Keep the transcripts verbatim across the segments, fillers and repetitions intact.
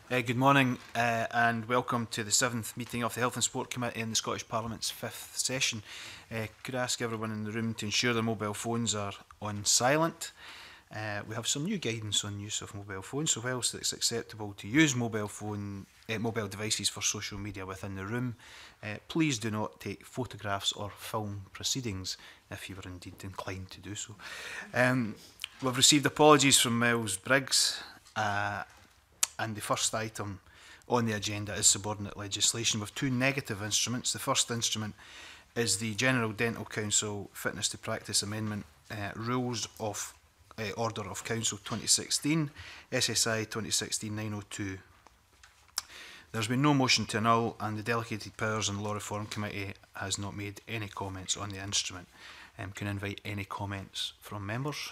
Uh, good morning uh, and welcome to the seventh meeting of the Health and Sport Committee in the Scottish Parliament's fifth session. Uh, could I ask everyone in the room to ensure their mobile phones are on silent? Uh, we have some new guidance on use of mobile phones, so whilst it's acceptable to use mobile phone uh, mobile devices for social media within the room, uh, please do not take photographs or film proceedings if you were indeed inclined to do so. Um, we've received apologies from Miles Briggs, uh, and the first item on the agenda is subordinate legislation with two negative instruments. The first instrument is the General Dental Council Fitness to Practice Amendment uh, Rules of uh, Order of Council twenty sixteen, S S I twenty sixteen nine oh two. There's been no motion to annul, and the Delegated Powers and Law Reform Committee has not made any comments on the instrument. Um, can I invite any comments from members?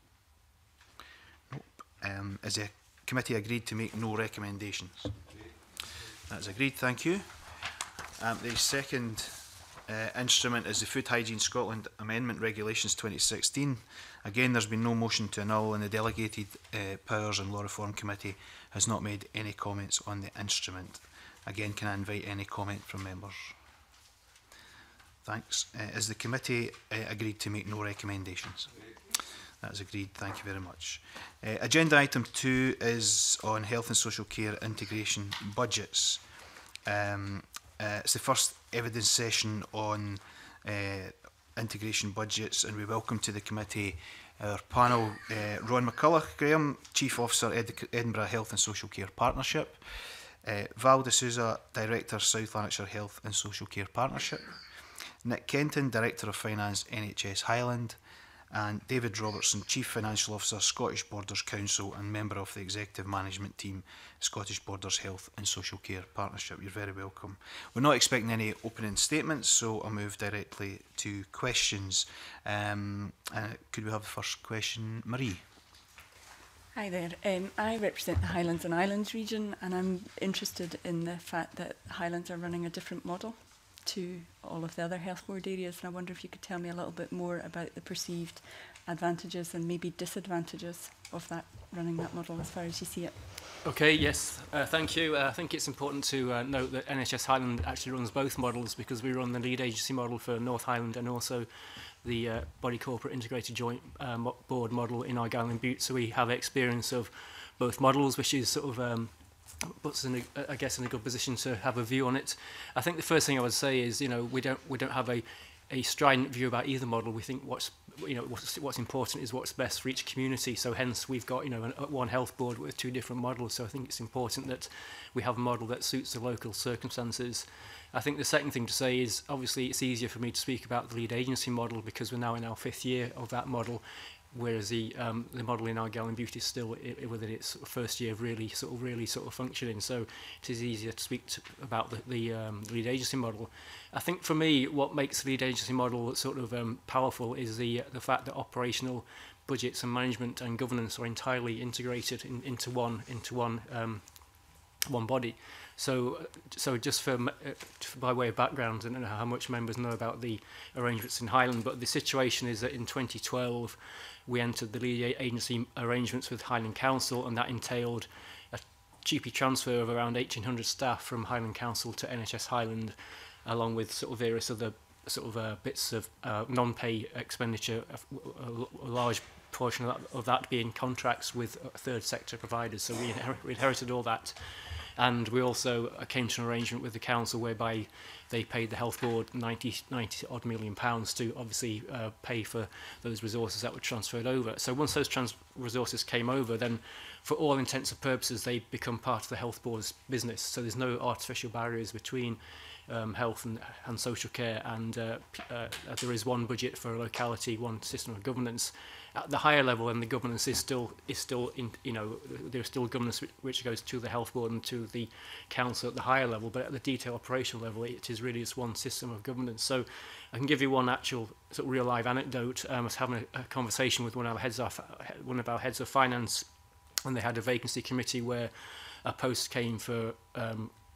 Nope. Um, is the committee agreed to make no recommendations? That's agreed, thank you. Um, the second uh, instrument is the Food Hygiene Scotland Amendment Regulations twenty sixteen. Again, there's been no motion to annul, and the Delegated uh, Powers and Law Reform Committee has not made any comments on the instrument. Again, can I invite any comment from members? Thanks. Uh, is the committee uh, agreed to make no recommendations? That's agreed. Thank you very much. Uh, agenda item two is on health and social care integration budgets. Um, uh, it's the first evidence session on uh, integration budgets, and we welcome to the committee our panel, uh, Ron McCulloch Graham, Chief Officer, Ed Edinburgh Health and Social Care Partnership, uh, Val de Souza, Director, South Lanarkshire Health and Social Care Partnership, Nick Kenton, Director of Finance, N H S Highland, and David Robertson, Chief Financial Officer, Scottish Borders Council and member of the Executive Management Team, Scottish Borders Health and Social Care Partnership. You're very welcome. We're not expecting any opening statements, so I'll move directly to questions. Um, uh, could we have the first question? Marie. Hi there. Um, I represent the Highlands and Islands region, and I'm interested in the fact that Highlands are running a different model to all of the other health board areas, and I wonder if you could tell me a little bit more about the perceived advantages and maybe disadvantages of that running that model as far as you see it. Okay, yes, uh, thank you. Uh, I think it's important to uh, note that N H S Highland actually runs both models, because we run the lead agency model for North Highland and also the uh, body corporate integrated joint uh, mo board model in Argyll and Bute, so we have experience of both models, which is sort of um, puts us in a, I guess in a good position to have a view on it. I think the first thing I would say is, you know, we don't we don't have a a strident view about either model. We think what's you know what's, what's important is what's best for each community. So hence we've got you know an, one health board with two different models. So I think it's important that we have a model that suits the local circumstances. I think the second thing to say is obviously it's easier for me to speak about the lead agency model because we're now in our fifth year of that model, whereas the um, the model in Argyll and Bute is still I, within its first year of really sort of really sort of functioning. So it is easier to speak to, about the, the um, lead agency model. I think for me, what makes the lead agency model sort of um, powerful is the the fact that operational budgets and management and governance are entirely integrated in, into one into one um, one body. So, so just for, uh, by way of background, I don't know how much members know about the arrangements in Highland, but the situation is that in twenty twelve we entered the lead agency arrangements with Highland Council, and that entailed a cheapy transfer of around eighteen hundred staff from Highland Council to N H S Highland, along with sort of various other sort of uh, bits of uh, non-pay expenditure, a, a large portion of that, of that being contracts with third sector providers. So we, inher we inherited all that. And we also came to an arrangement with the council whereby they paid the health board ninety, ninety odd million pounds to obviously uh, pay for those resources that were transferred over. So once those trans resources came over, then for all intents and purposes, they become part of the health board's business. So there's no artificial barriers between um, health and, and social care, and uh, uh, there is one budget for a locality, one system of governance. At the higher level, and the governance is still is still in you know there's still governance which goes to the health board and to the council at the higher level, but at the detail operational level, it is really just one system of governance. So I can give you one actual sort of real live anecdote. Um, I was having a, a conversation with one of our heads of one of our heads of finance, and they had a vacancy committee where a post came for um,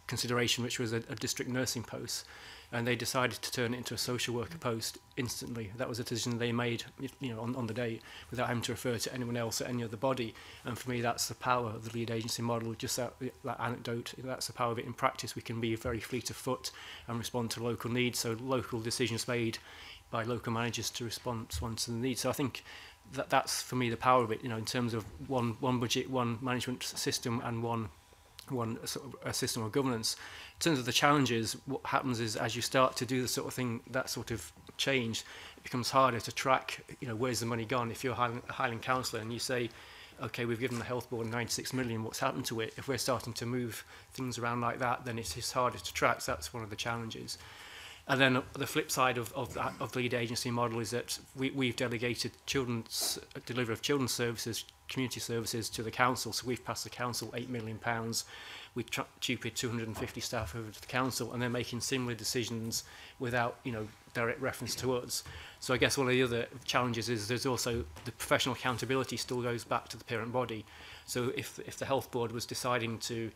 consideration, which was a, a district nursing post. And they decided to turn it into a social worker post instantly. That was a decision they made, you know, on, on the day, without having to refer to anyone else or any other body. And for me, that's the power of the lead agency model. Just that, that anecdote, that's the power of it in practice. We can be very fleet of foot and respond to local needs. So local decisions made by local managers to respond, respond to the needs. So I think that that's for me the power of it. You know, in terms of one one budget, one management system, and one. one sort of a system of governance. In terms of the challenges, what happens is as you start to do the sort of thing, that sort of change, it becomes harder to track, you know, where's the money gone? If you're a Highland, a Highland councillor and you say, okay, we've given the health board ninety-six million, what's happened to it? If we're starting to move things around like that, then it's, it's harder to track. So that's one of the challenges. And then the flip side of, of, that, of the lead agency model is that we, we've delegated children's delivery of children's services, community services to the council. So we've passed the council eight million pounds. We tupied two hundred fifty staff over to the council, and they're making similar decisions without, you know, direct reference to us. So I guess one of the other challenges is there's also the professional accountability still goes back to the parent body. So if if the health board was deciding to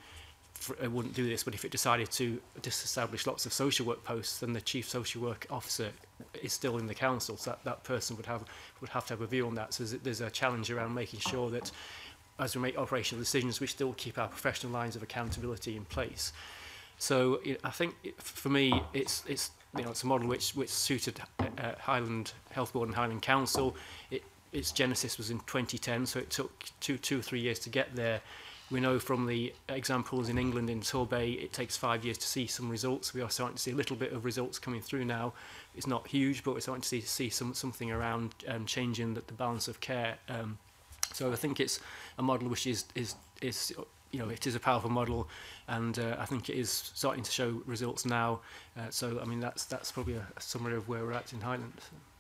I wouldn't do this, but if it decided to disestablish lots of social work posts, then the chief social work officer is still in the council, so that, that person would have would have to have a view on that. So there's, there's a challenge around making sure that as we make operational decisions, we still keep our professional lines of accountability in place. So you know, I think it, for me, it's it's you know it's a model which which suited uh, Highland Health Board and Highland Council. It, its genesis was in twenty ten, so it took two two or three years to get there. We know from the examples in England, in Torbay, it takes five years to see some results. We are starting to see a little bit of results coming through now. It's not huge, but we're starting to see, see some, something around um, changing the, the balance of care. Um, so I think it's a model which is, is, is, you know, it is a powerful model, and uh, I think it is starting to show results now. Uh, so, I mean, that's, that's probably a, a summary of where we're at in Highland.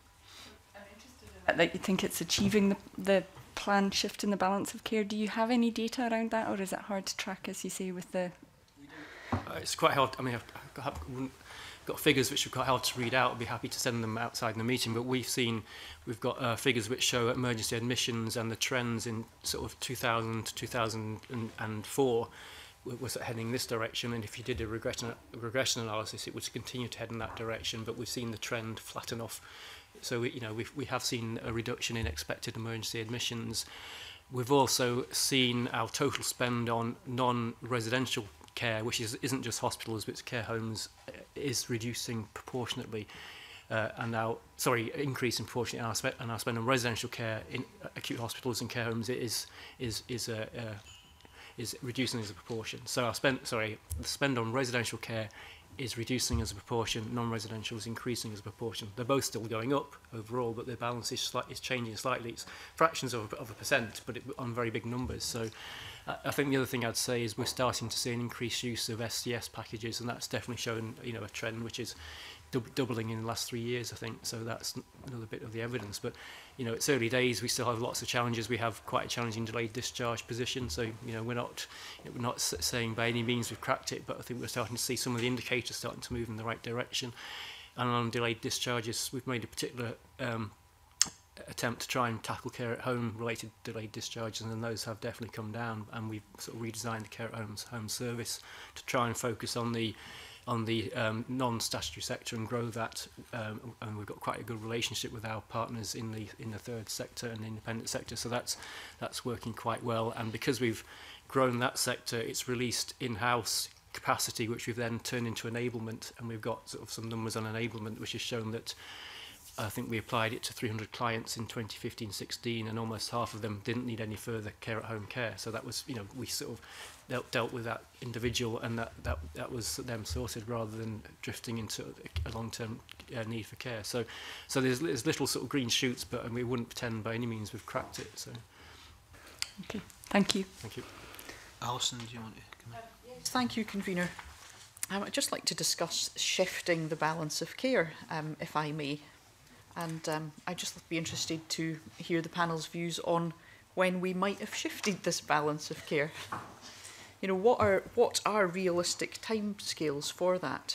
I'm interested in that, that you think it's achieving the, the planned shift in the balance of care. Do you have any data around that, or is it hard to track, as you say, with the... Uh, it's quite hard. I mean, I've got, got figures which are quite hard to read out. I'd be happy to send them outside in the meeting, but we've seen, we've got uh, figures which show emergency admissions and the trends in sort of two thousand to two thousand four was heading this direction, and if you did a regression, regression analysis, it would continue to head in that direction, but we've seen the trend flatten off. So we, you know, we've, we have seen a reduction in expected emergency admissions. We've also seen our total spend on non-residential care, which is, isn't just hospitals, but it's care homes, is reducing proportionately. Uh, and now, sorry, increasing proportionately. And our, spe and our spend on residential care in acute hospitals and care homes is is is uh, uh, is reducing as a proportion. So our spend, sorry, the spend on residential care is reducing as a proportion, non-residential is increasing as a proportion. They're both still going up overall, but their balance is, slight, is changing slightly. It's fractions of, of a percent, but it, on very big numbers. So uh, I think the other thing I'd say is we're starting to see an increased use of S C S packages, and that's definitely shown, you know, a trend which is dub doubling in the last three years, I think. So that's another bit of the evidence. But, you know, it's early days. We still have lots of challenges. We have quite a challenging delayed discharge position. So, you know, we're not, you know, we're not saying by any means we've cracked it, but I think we're starting to see some of the indicators starting to move in the right direction. And on delayed discharges, we've made a particular um, attempt to try and tackle care at home related delayed discharges, and then those have definitely come down. And we've sort of redesigned the care at home, home service to try and focus on the on the um, non-statutory sector and grow that, um, and we've got quite a good relationship with our partners in the in the third sector and the independent sector, so that's that's working quite well. And because we've grown that sector, it's released in-house capacity, which we've then turned into enablement, and we've got sort of some numbers on enablement, which has shown that I think we applied it to three hundred clients in twenty fifteen sixteen, and almost half of them didn't need any further care at home care. So that was, you know, we sort of dealt, dealt with that individual, and that, that, that was them sorted rather than drifting into a long-term uh, need for care. So so there's, there's little sort of green shoots, but and we wouldn't pretend by any means we've cracked it. So. Okay, thank you. Thank you. Alison, do you want to come in? Uh, yes, thank you, Convener. Um, I'd just like to discuss shifting the balance of care, um, if I may. And um, I'd just be interested to hear the panel's views on when we might have shifted this balance of care. You know, what are what are realistic timescales for that?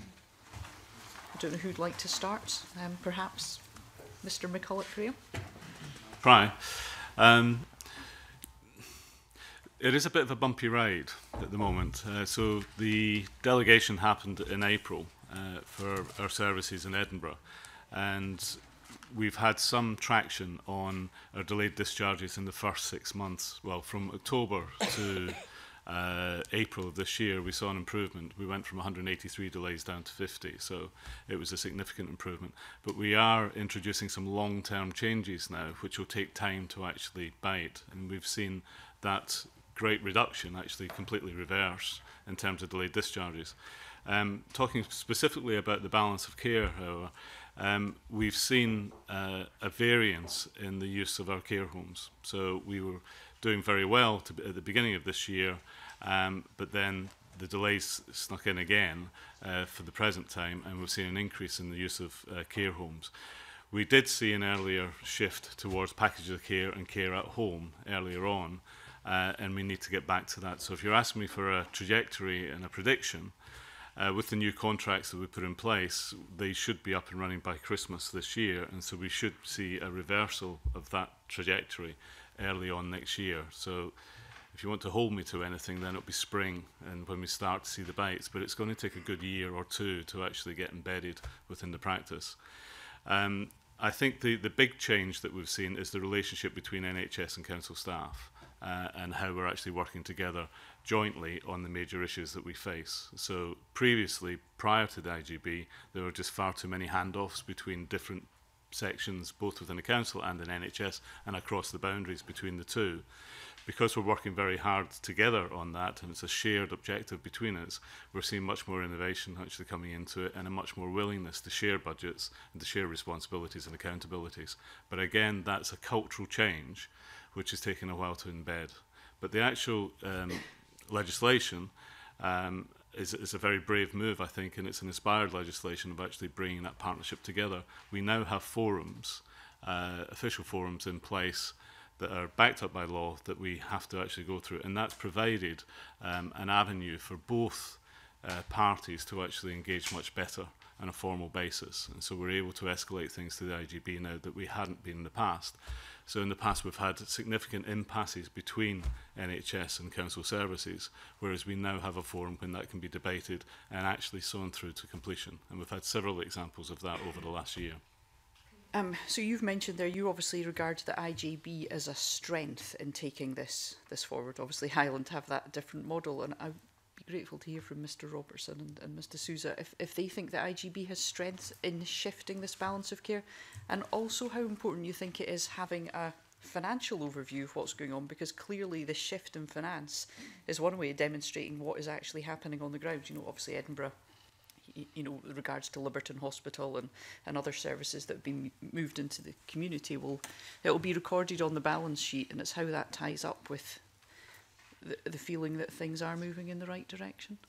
I don't know who'd like to start. Um, perhaps Mister McCulloch-Graham. Right. Um, It is a bit of a bumpy ride at the moment. Uh, so the delegation happened in April uh, for our services in Edinburgh, and we've had some traction on our delayed discharges in the first six months. Well, from October to uh, April of this year, we saw an improvement. We went from one hundred eighty-three delays down to fifty, so it was a significant improvement. But we are introducing some long-term changes now, which will take time to actually bite, and we've seen that great reduction actually completely reverse in terms of delayed discharges. Um, talking specifically about the balance of care, however, um, we've seen uh, a variance in the use of our care homes. So we were doing very well to, at the beginning of this year, um, but then the delays snuck in again uh, for the present time, and we've seen an increase in the use of uh, care homes. We did see an earlier shift towards package of care and care at home earlier on, Uh, and we need to get back to that. So if you're asking me for a trajectory and a prediction, uh, with the new contracts that we put in place, they should be up and running by Christmas this year, and so we should see a reversal of that trajectory early on next year. So if you want to hold me to anything, then it'll be spring and when we start to see the bites, but it's going to take a good year or two to actually get embedded within the practice. Um, I think the, the big change that we've seen is the relationship between N H S and council staff. Uh, and how we're actually working together jointly on the major issues that we face. So previously, prior to the I G B, there were just far too many handoffs between different sections, both within the council and in N H S, and across the boundaries between the two. Because we're working very hard together on that, and it's a shared objective between us, we're seeing much more innovation actually coming into it, and a much more willingness to share budgets and to share responsibilities and accountabilities. But again, that's a cultural change which is taking a while to embed. But the actual um, legislation um, is, is a very brave move, I think, and it's an inspired legislation of actually bringing that partnership together. We now have forums, uh, official forums in place that are backed up by law that we have to actually go through, and that's provided um, an avenue for both uh, parties to actually engage much better on a formal basis. And so we're able to escalate things to the I G B now that we hadn't been in the past. So in the past we've had significant impasses between N H S and council services, whereas we now have a forum when that can be debated and actually sawn through to completion. And we've had several examples of that over the last year. Um, so you've mentioned there, you obviously regard the I G B as a strength in taking this this forward. Obviously Highland have that different model, and I'd be grateful to hear from Mr Robertson and, and Mr Sousa if, if they think the I G B has strength in shifting this balance of care, and also how important you think it is having a financial overview of what's going on, because clearly the shift in finance is one way of demonstrating what is actually happening on the ground. You know, obviously Edinburgh, you know, with regards to Liberton Hospital and, and other services that have been moved into the community, will it will be recorded on the balance sheet, and it's how that ties up with the, the feeling that things are moving in the right direction.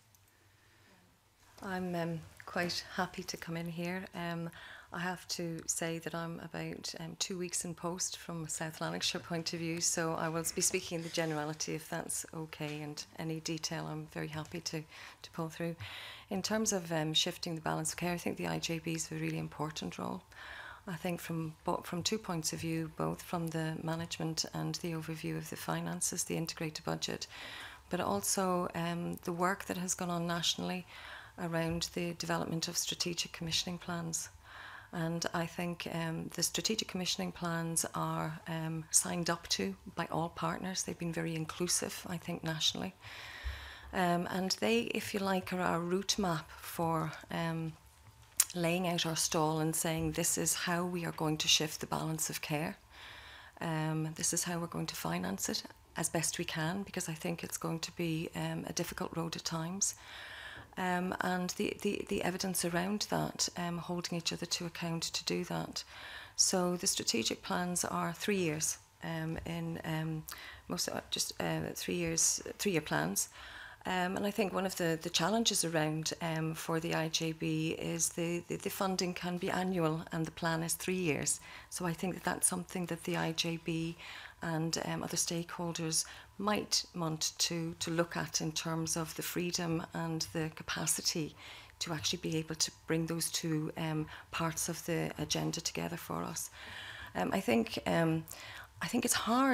I'm um, quite happy to come in here. Um, I have to say that I'm about um, two weeks in post from a South Lanarkshire point of view, so I will be speaking in the generality if that's okay, and any detail I'm very happy to, to pull through. In terms of um, shifting the balance of care, I think the I J B is a really important role. I think from, from two points of view, both from the management and the overview of the finances, the integrated budget, but also um, the work that has gone on nationally around the development of strategic commissioning plans. And I think um, the strategic commissioning plans are um, signed up to by all partners. They've been very inclusive, I think, nationally. Um, and they, if you like, are our route map for um, laying out our stall and saying this is how we are going to shift the balance of care. Um, this is how we're going to finance it as best we can, because I think it's going to be um, a difficult road at times. Um, and the, the, the evidence around that, um, holding each other to account to do that. So the strategic plans are three years, um, in um, most uh, just uh, three years, three-year plans. Um, and I think one of the, the challenges around um, for the I J B is the, the, the funding can be annual and the plan is three years. So I think that that's something that the I J B and um, other stakeholders might want to, to look at in terms of the freedom and the capacity to actually be able to bring those two um, parts of the agenda together for us. Um, I think um, I think it's hard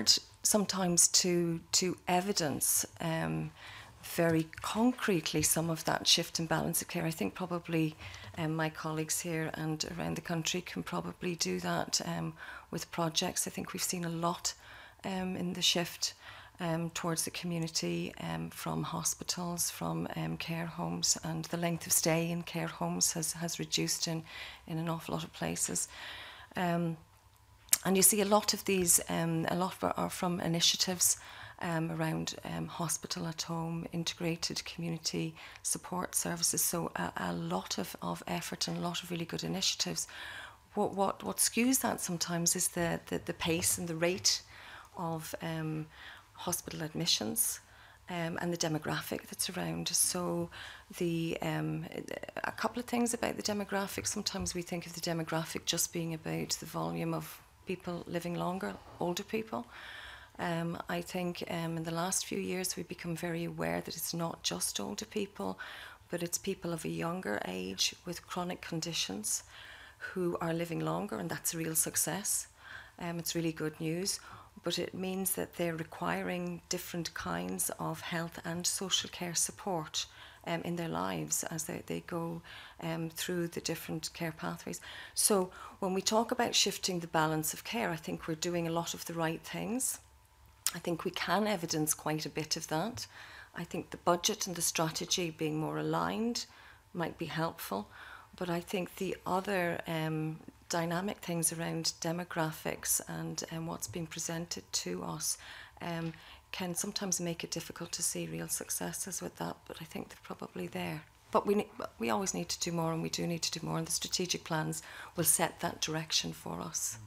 sometimes to to evidence um, very concretely some of that shift in balance of care. I think probably um, my colleagues here and around the country can probably do that um, with projects. I think we've seen a lot um, in the shift um, towards the community um, from hospitals, from um, care homes, and the length of stay in care homes has, has reduced in, in an awful lot of places. Um, and you see a lot of these, um, a lot are from initiatives Um, around um, hospital at home, integrated community support services. So a, a lot of, of effort and a lot of really good initiatives. What what what skews that sometimes is the the, the pace and the rate of um, hospital admissions um, and the demographic that's around. So the um, a couple of things about the demographic. Sometimes we think of the demographic just being about the volume of people living longer, older people. Um, I think um, in the last few years we've become very aware that it's not just older people, but it's people of a younger age with chronic conditions who are living longer, and that's a real success. Um, it's really good news, but it means that they're requiring different kinds of health and social care support um, in their lives as they, they go um, through the different care pathways. So when we talk about shifting the balance of care, I think we're doing a lot of the right things. I think we can evidence quite a bit of that. I think the budget and the strategy being more aligned might be helpful. But I think the other um, dynamic things around demographics and um, what's being presented to us um, can sometimes make it difficult to see real successes with that. But I think they're probably there. But we, ne we always need to do more, and we do need to do more. And the strategic plans will set that direction for us.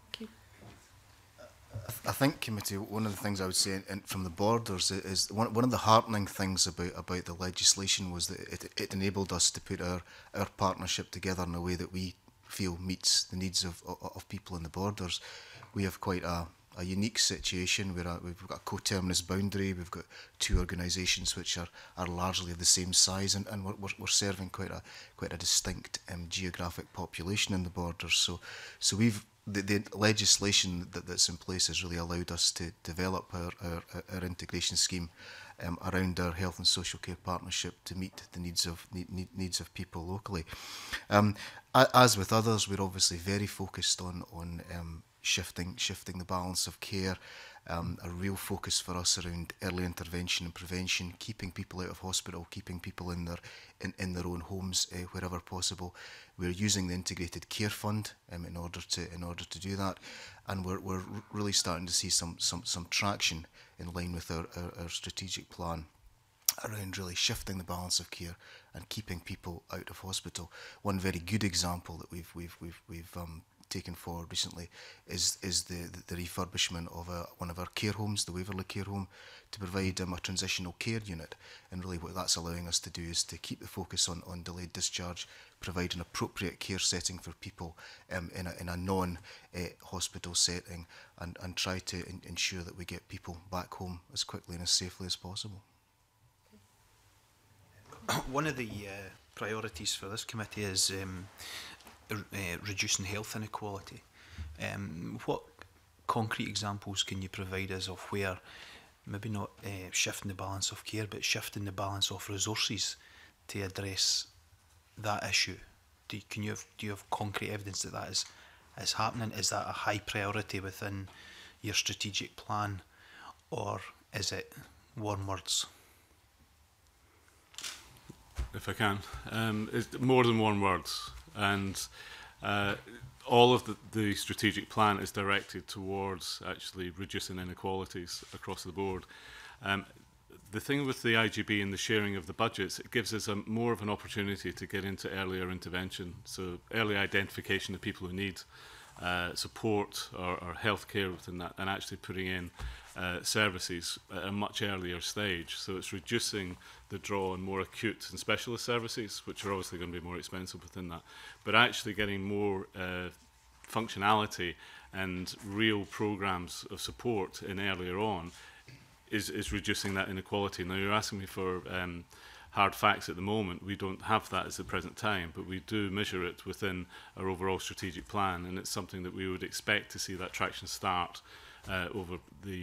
I think, committee, one of the things I would say in, from the borders is one, one of the heartening things about, about the legislation was that it, it enabled us to put our, our partnership together in a way that we feel meets the needs of, of, of people in the borders. We have quite a, a unique situation where a, we've got a coterminous boundary, we've got two organisations which are, are largely of the same size, and, and we're, we're serving quite a, quite a distinct um, geographic population in the borders. So, so we've The, the legislation that, that's in place has really allowed us to develop our, our, our integration scheme um, around our health and social care partnership to meet the needs of need, needs of people locally. Um, as with others, we're obviously very focused on on um, shifting shifting the balance of care. Um, a real focus for us around early intervention and prevention, keeping people out of hospital, keeping people in their in, in their own homes uh, wherever possible. We're using the integrated care fund um, in order to in order to do that, and we're we're really starting to see some some some traction in line with our, our, our strategic plan around really shifting the balance of care and keeping people out of hospital. One very good example that we've we've we've we've um, taken forward recently is is the, the, the refurbishment of a, one of our care homes, the Waverley Care Home, to provide um, a transitional care unit. And really what that's allowing us to do is to keep the focus on, on delayed discharge, provide an appropriate care setting for people um, in a, in a non-hospital uh, setting, and, and try to in, ensure that we get people back home as quickly and as safely as possible. One of the uh, priorities for this committee is um, Uh, reducing health inequality. Um, what concrete examples can you provide us of where maybe not uh, shifting the balance of care, but shifting the balance of resources to address that issue? Do you, can you have, do you have concrete evidence that that is, is happening? Is that a high priority within your strategic plan, or is it warm words? If I can, um, it's more than one words. And uh, all of the, the strategic plan is directed towards actually reducing inequalities across the board. Um, the thing with the I G B and the sharing of the budgets, it gives us a, more of an opportunity to get into earlier intervention, so early identification of people who need uh, support or, or health care within that, and actually putting in uh, services at a much earlier stage. So it's reducing the draw on more acute and specialist services, which are obviously going to be more expensive within that, but actually getting more uh, functionality and real programs of support in earlier on is, is reducing that inequality. Now, you're asking me for um, hard facts at the moment. We don't have that at the present time, but we do measure it within our overall strategic plan, and it's something that we would expect to see that traction start uh, over the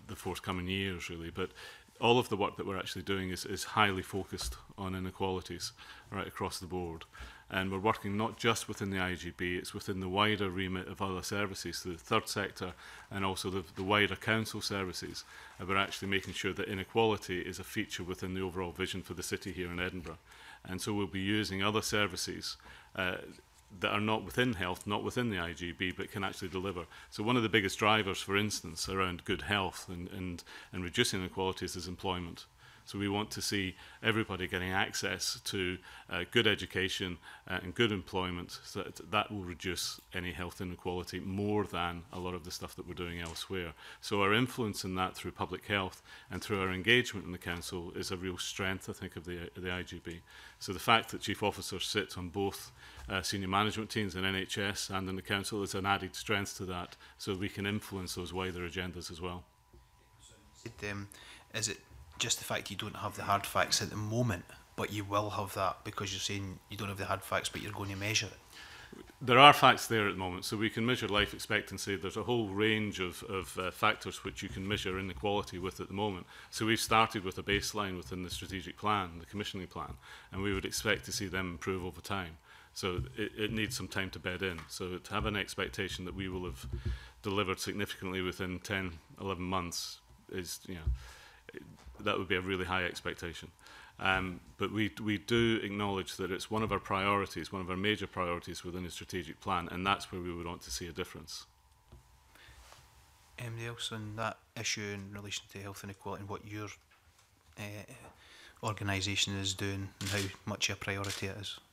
the forthcoming years, really. But all of the work that we're actually doing is, is highly focused on inequalities right across the board. And we're working not just within the I G B, it's within the wider remit of other services, the third sector and also the, the wider council services. And we're actually making sure that inequality is a feature within the overall vision for the city here in Edinburgh. And so we'll be using other services uh, that are not within health, not within the I G B, but can actually deliver. So one of the biggest drivers, for instance, around good health and, and, and reducing inequalities is employment. So we want to see everybody getting access to uh, good education uh, and good employment, so that, that will reduce any health inequality more than a lot of the stuff that we're doing elsewhere. So our influence in that through public health and through our engagement in the council is a real strength, I think, of the, the I G B. So the fact that chief officers sit on both uh, senior management teams in N H S and in the council is an added strength to that, so we can influence those wider agendas as well. It, um, is it just the fact you don't have the hard facts at the moment, but you will have that because you're saying you don't have the hard facts, but you're going to measure it? There are facts there at the moment, so we can measure life expectancy. There's a whole range of, of uh, factors which you can measure inequality with at the moment. So we've started with a baseline within the strategic plan, the commissioning plan, and we would expect to see them improve over time. So it, it needs some time to bed in. So to have an expectation that we will have delivered significantly within ten, eleven months is, you know, it, that would be a really high expectation. Um, but we, we do acknowledge that it's one of our priorities, one of our major priorities within a strategic plan, and that's where we would want to see a difference. Anybody else on that issue in relation to health inequality and what your uh, organisation is doing and how much a priority it is?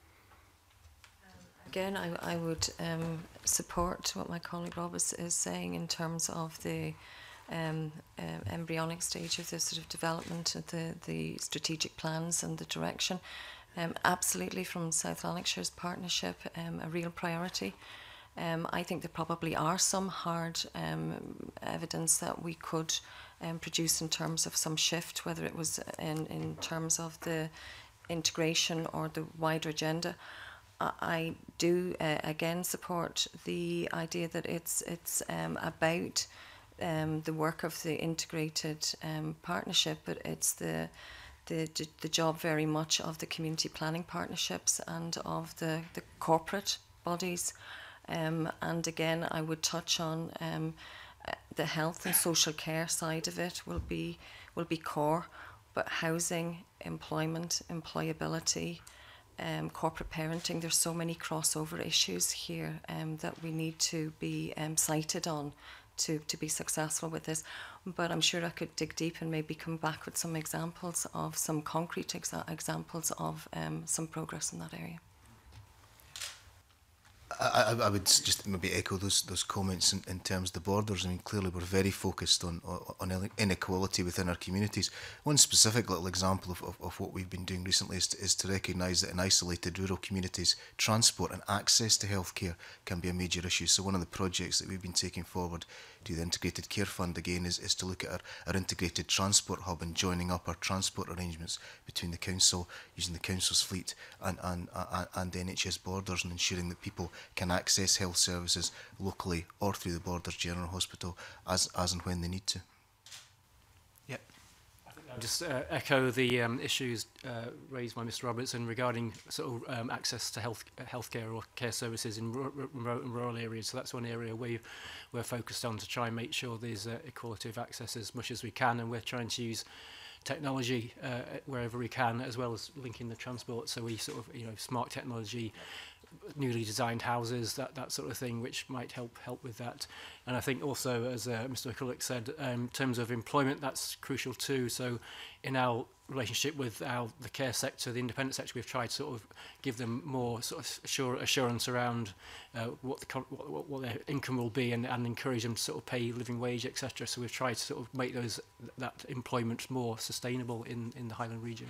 Again, I, I would um, support what my colleague Rob is, is saying in terms of the Um, uh, embryonic stage of the sort of development of the, the strategic plans and the direction. Um, absolutely, from South Lanarkshire's partnership, um, a real priority. Um, I think there probably are some hard um, evidence that we could um, produce in terms of some shift, whether it was in, in terms of the integration or the wider agenda. I, I do, uh, again, support the idea that it's, it's um, about Um, the work of the integrated um, partnership, but it's the, the the job very much of the community planning partnerships and of the, the corporate bodies. Um, and again, I would touch on um, the health and social care side of it will be will be core, but housing, employment, employability, um, corporate parenting. There's so many crossover issues here um, that we need to be um, cited on to, to be successful with this. But I'm sure I could dig deep and maybe come back with some examples of some concrete exa examples of um, some progress in that area. I, I would just maybe echo those those comments in, in terms of the borders. I mean, clearly we're very focused on on inequality within our communities. One specific little example of, of, of what we've been doing recently is to, is to recognise that in isolated rural communities, transport and access to healthcare can be a major issue. So one of the projects that we've been taking forward to the Integrated Care Fund again is, is to look at our, our integrated transport hub and joining up our transport arrangements between the council, using the council's fleet and, and, and, and N H S borders, and ensuring that people can access health services locally or through the Borders General Hospital as, as and when they need to. Yep. I'll just uh, echo the um, issues uh, raised by Mister Robertson regarding sort of um, access to health healthcare or care services in remote and rural areas. So that's one area we we're focused on to try and make sure there's uh, equality of access as much as we can, and we're trying to use technology uh, wherever we can, as well as linking the transport. So we sort of, you know, smart technology, newly designed houses, that that sort of thing, which might help help with that. And I think also, as uh, Mister McCulloch said, um, in terms of employment, that's crucial too. So in our relationship with our the care sector, the independent sector, we've tried to sort of give them more sort of assure, assurance around uh, what the what, what their income will be, and, and encourage them to sort of pay living wage, et cetera. So we've tried to sort of make those that employment more sustainable in in the Highland region.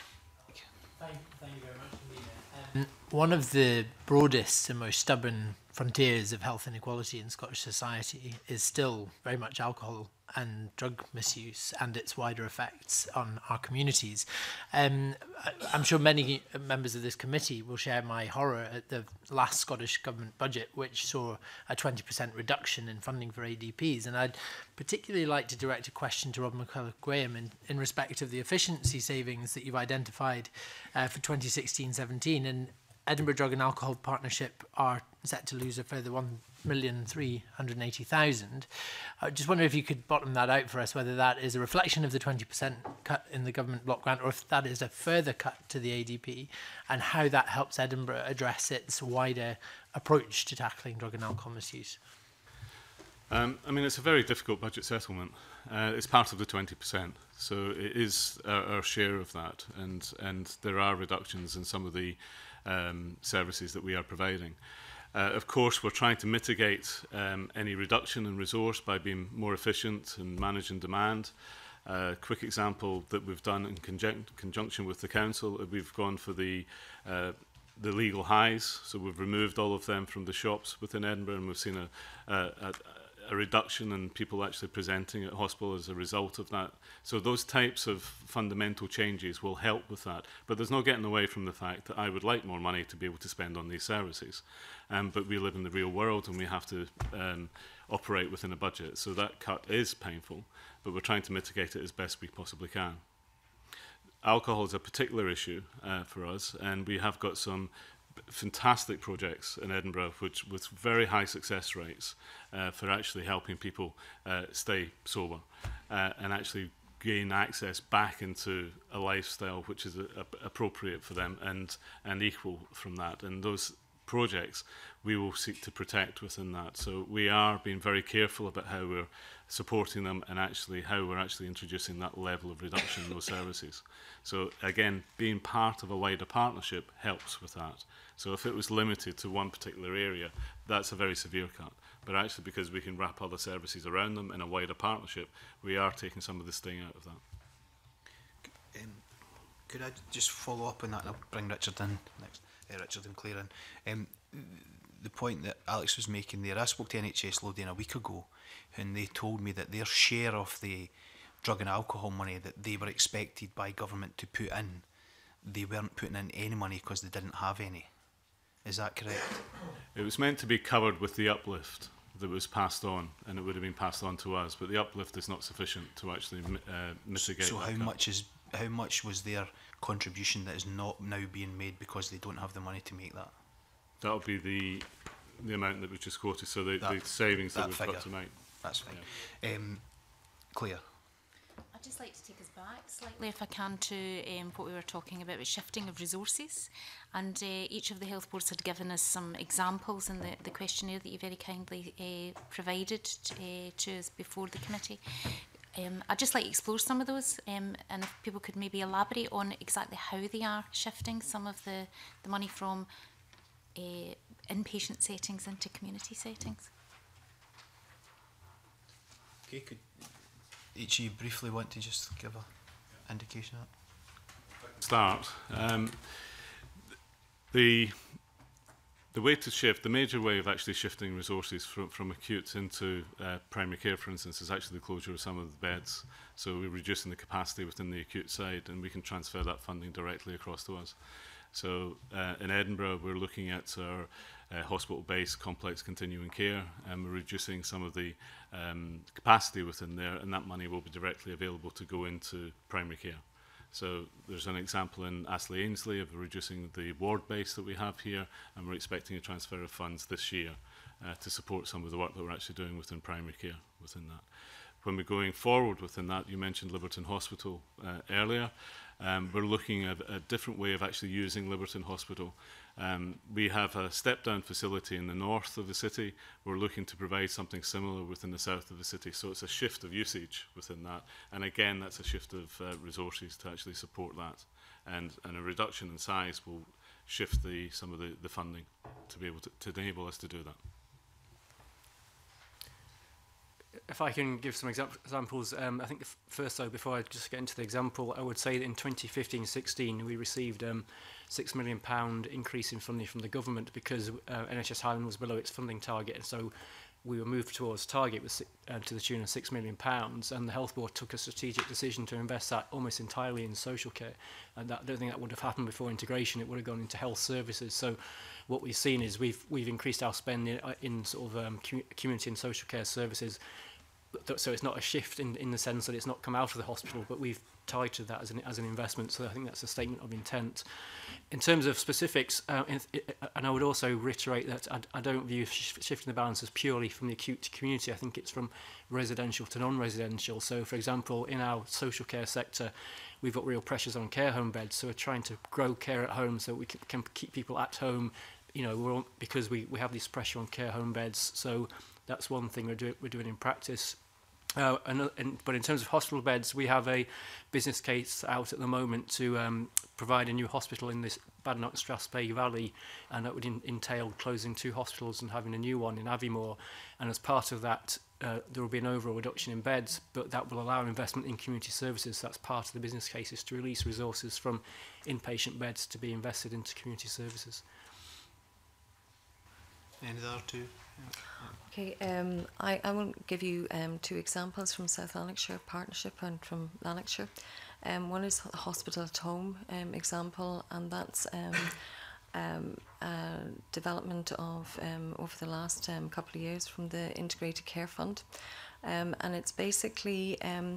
Thank, thank you very much indeed. Um, one of the broadest and most stubborn frontiers of health inequality in Scottish society is still very much alcohol and drug misuse and its wider effects on our communities. Um, I'm sure many members of this committee will share my horror at the last Scottish Government budget, which saw a twenty percent reduction in funding for A D Ps. And I'd particularly like to direct a question to Rob McCulloch-Graham in, in respect of the efficiency savings that you've identified uh, for twenty sixteen seventeen. And Edinburgh Drug and Alcohol Partnership are set to lose a further one million three hundred eighty thousand. I just wonder if you could bottom that out for us, whether that is a reflection of the twenty percent cut in the government block grant, or if that is a further cut to the A D P, and how that helps Edinburgh address its wider approach to tackling drug and alcohol misuse. Um, I mean, it's a very difficult budget settlement. Uh, it's part of the twenty percent, so it is our, our share of that, and, and there are reductions in some of the um, services that we are providing. Uh, of course, we're trying to mitigate um, any reduction in resource by being more efficient and managing demand. A uh, quick example that we've done in conjun conjunction with the council, uh, we've gone for the uh, the legal highs, so we've removed all of them from the shops within Edinburgh, and we've seen a, a, a, a reduction in people actually presenting at hospital as a result of that. So those types of fundamental changes will help with that. But there's no getting away from the fact that I would like more money to be able to spend on these services. Um, but we live in the real world, and we have to um, operate within a budget. So that cut is painful, but we're trying to mitigate it as best we possibly can. Alcohol is a particular issue uh, for us, and we have got some fantastic projects in Edinburgh which with very high success rates uh, for actually helping people uh, stay sober uh, and actually gain access back into a lifestyle which is a, a, appropriate for them and and equal from that. And those projects we will seek to protect within that. So we are being very careful about how we're supporting them and actually how we're actually introducing that level of reduction in those services. So again, being part of a wider partnership helps with that. So if it was limited to one particular area, that's a very severe cut. But actually, because we can wrap other services around them in a wider partnership, we are taking some of the sting out of that. Um, could I just follow up on that, and I'll bring Richard in next. Uh, Richard and Claire in. Um, the point that Alex was making there, I spoke to N H S Lothian a week ago, and they told me that their share of the drug and alcohol money that they were expected by government to put in, they weren't putting in any money because they didn't have any. Is that correct? It was meant to be covered with the uplift that was passed on, and it would have been passed on to us, but the uplift is not sufficient to actually uh, mitigate. So that how cut. much is how much was their contribution that is not now being made because they don't have the money to make that? That'll be the the amount that we just quoted. So the, That- the savings that, that we've figure. got to make. That's fine. Um, Claire. I'd just like to take us back slightly, if I can, to um, what we were talking about with shifting of resources. And uh, each of the health boards had given us some examples in the, the questionnaire that you very kindly uh, provided to, uh, to us before the committee. Um, I'd just like to explore some of those, um, and if people could maybe elaborate on exactly how they are shifting some of the, the money from uh, inpatient settings into community settings. Okay, could each of you briefly want to just give a indication of that? Start. Um, the the way to shift, the major way of actually shifting resources from, from acute into uh, primary care, for instance, is actually the closure of some of the beds. So we're reducing the capacity within the acute side, and we can transfer that funding directly across to us. So uh, in Edinburgh, we're looking at our uh, hospital-based complex continuing care, and we're reducing some of the um, capacity within there, and that money will be directly available to go into primary care. So there's an example in Astley Ainsley of reducing the ward base that we have here, and we're expecting a transfer of funds this year uh, to support some of the work that we're actually doing within primary care within that. When we're going forward within that, you mentioned Liberton Hospital uh, earlier. Um, we're looking at a different way of actually using Liberton Hospital. Um, we have a step-down facility in the north of the city. We're looking to provide something similar within the south of the city. So it's a shift of usage within that. And again, that's a shift of uh, resources to actually support that. And, and a reduction in size will shift the, some of the, the funding to be able to, to enable us to do that. if I can give some exam examples, um, I think the f first though, before I just get into the example, I would say that in twenty fifteen sixteen we received um, six million pound increase in funding from the government because uh, N H S Highland was below its funding target, and so we were moved towards target with, uh, to the tune of six million pounds, and the Health Board took a strategic decision to invest that almost entirely in social care, and that, I don't think that would have happened before integration. It would have gone into health services. So what we've seen is we've we've increased our spend in, in sort of um, community and social care services. So it's not a shift in, in the sense that it's not come out of the hospital, but we've tied that as an, as an investment. So I think that's a statement of intent. In terms of specifics, uh, in, and I would also reiterate that I, I don't view sh shifting the balance as purely from the acute to community. I think it's from residential to non-residential. So, for example, in our social care sector, we've got real pressures on care home beds. So we're trying to grow care at home so we can, can keep people at home, you know, we're all, because we, we have this pressure on care home beds. So that's one thing we're, do, we're doing in practice. Uh, and, and, but in terms of hospital beds, we have a business case out at the moment to um, provide a new hospital in this Badenoch and Strathspey Valley, and that would in, entail closing two hospitals and having a new one in Aviemore. And as part of that, uh, there will be an overall reduction in beds, but that will allow investment in community services. So that's part of the business case, is to release resources from inpatient beds to be invested into community services. Any other two? Okay, um, I, I will give you um, two examples from South Lanarkshire Partnership and from Lanarkshire. Um, one is the hospital at home um, example, and that's um, um, a development of um, over the last um, couple of years from the Integrated Care Fund, um, and it's basically um,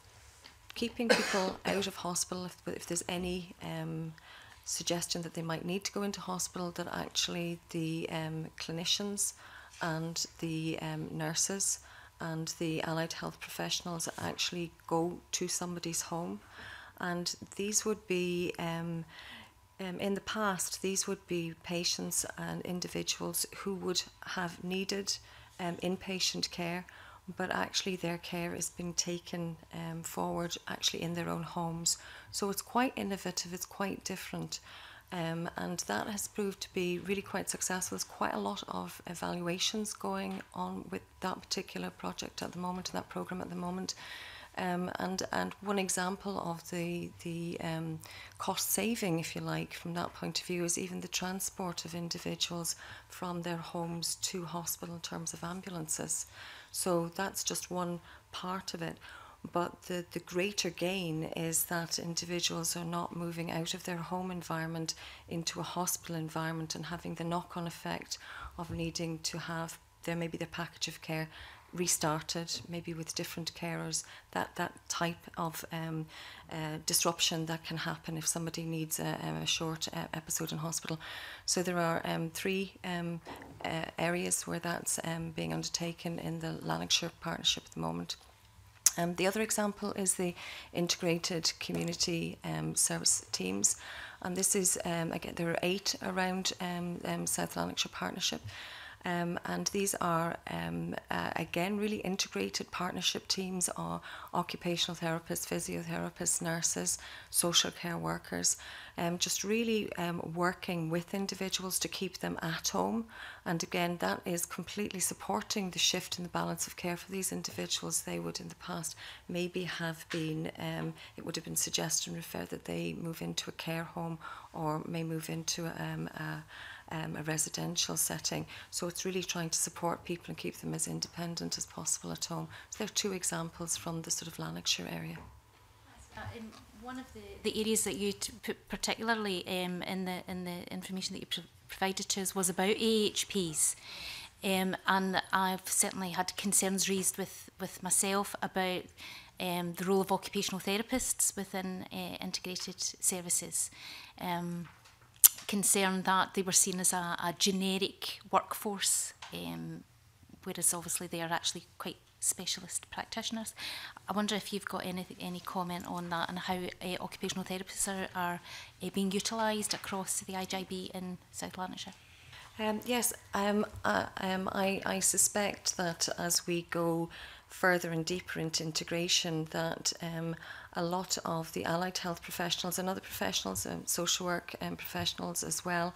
keeping people out of hospital if, if there's any um, suggestion that they might need to go into hospital, that actually the um, clinicians and the um, nurses and the allied health professionals actually go to somebody's home. And these would be, um, um, in the past, these would be patients and individuals who would have needed um, inpatient care, but actually their care is being taken um, forward actually in their own homes. So it's quite innovative, it's quite different. Um, and that has proved to be really quite successful. There's quite a lot of evaluations going on with that particular project at the moment, that programme at the moment. Um, and, and one example of the, the um, cost saving, if you like, from that point of view is even the transport of individuals from their homes to hospital in terms of ambulances. So that's just one part of it. But the, the greater gain is that individuals are not moving out of their home environment into a hospital environment and having the knock-on effect of needing to have their maybe their package of care restarted, maybe with different carers, that, that type of um, uh, disruption that can happen if somebody needs a, a short uh, episode in hospital. So there are um, three um, uh, areas where that's um, being undertaken in the Lanarkshire Partnership at the moment. Um, the other example is the integrated community um, service teams, and this is um, again there are eight around um, um, South Lanarkshire Partnership, um, and these are um, uh, again really integrated partnership teams of occupational therapists, physiotherapists, nurses, social care workers, um, just really um, working with individuals to keep them at home. And again, that is completely supporting the shift in the balance of care for these individuals. They would in the past maybe have been, um, it would have been suggested and referred that they move into a care home or may move into um, a, um, a residential setting. So it's really trying to support people and keep them as independent as possible at home. So there are two examples from the sort of Lanarkshire area. Uh, in one of the, the areas that you t put particularly um, in the in the information that you pro provided to us was about A H Ps, um, and I've certainly had concerns raised with with myself about um, the role of occupational therapists within uh, integrated services. Um, concerned that they were seen as a, a generic workforce, um, whereas obviously they are actually quite specialist practitioners. I wonder if you've got any any comment on that and how uh, occupational therapists are, are uh, being utilised across the I G I B in South Lanarkshire. Um, yes, um, uh, um, I, I suspect that as we go further and deeper into integration, that um, a lot of the allied health professionals and other professionals, um, social work um, professionals as well,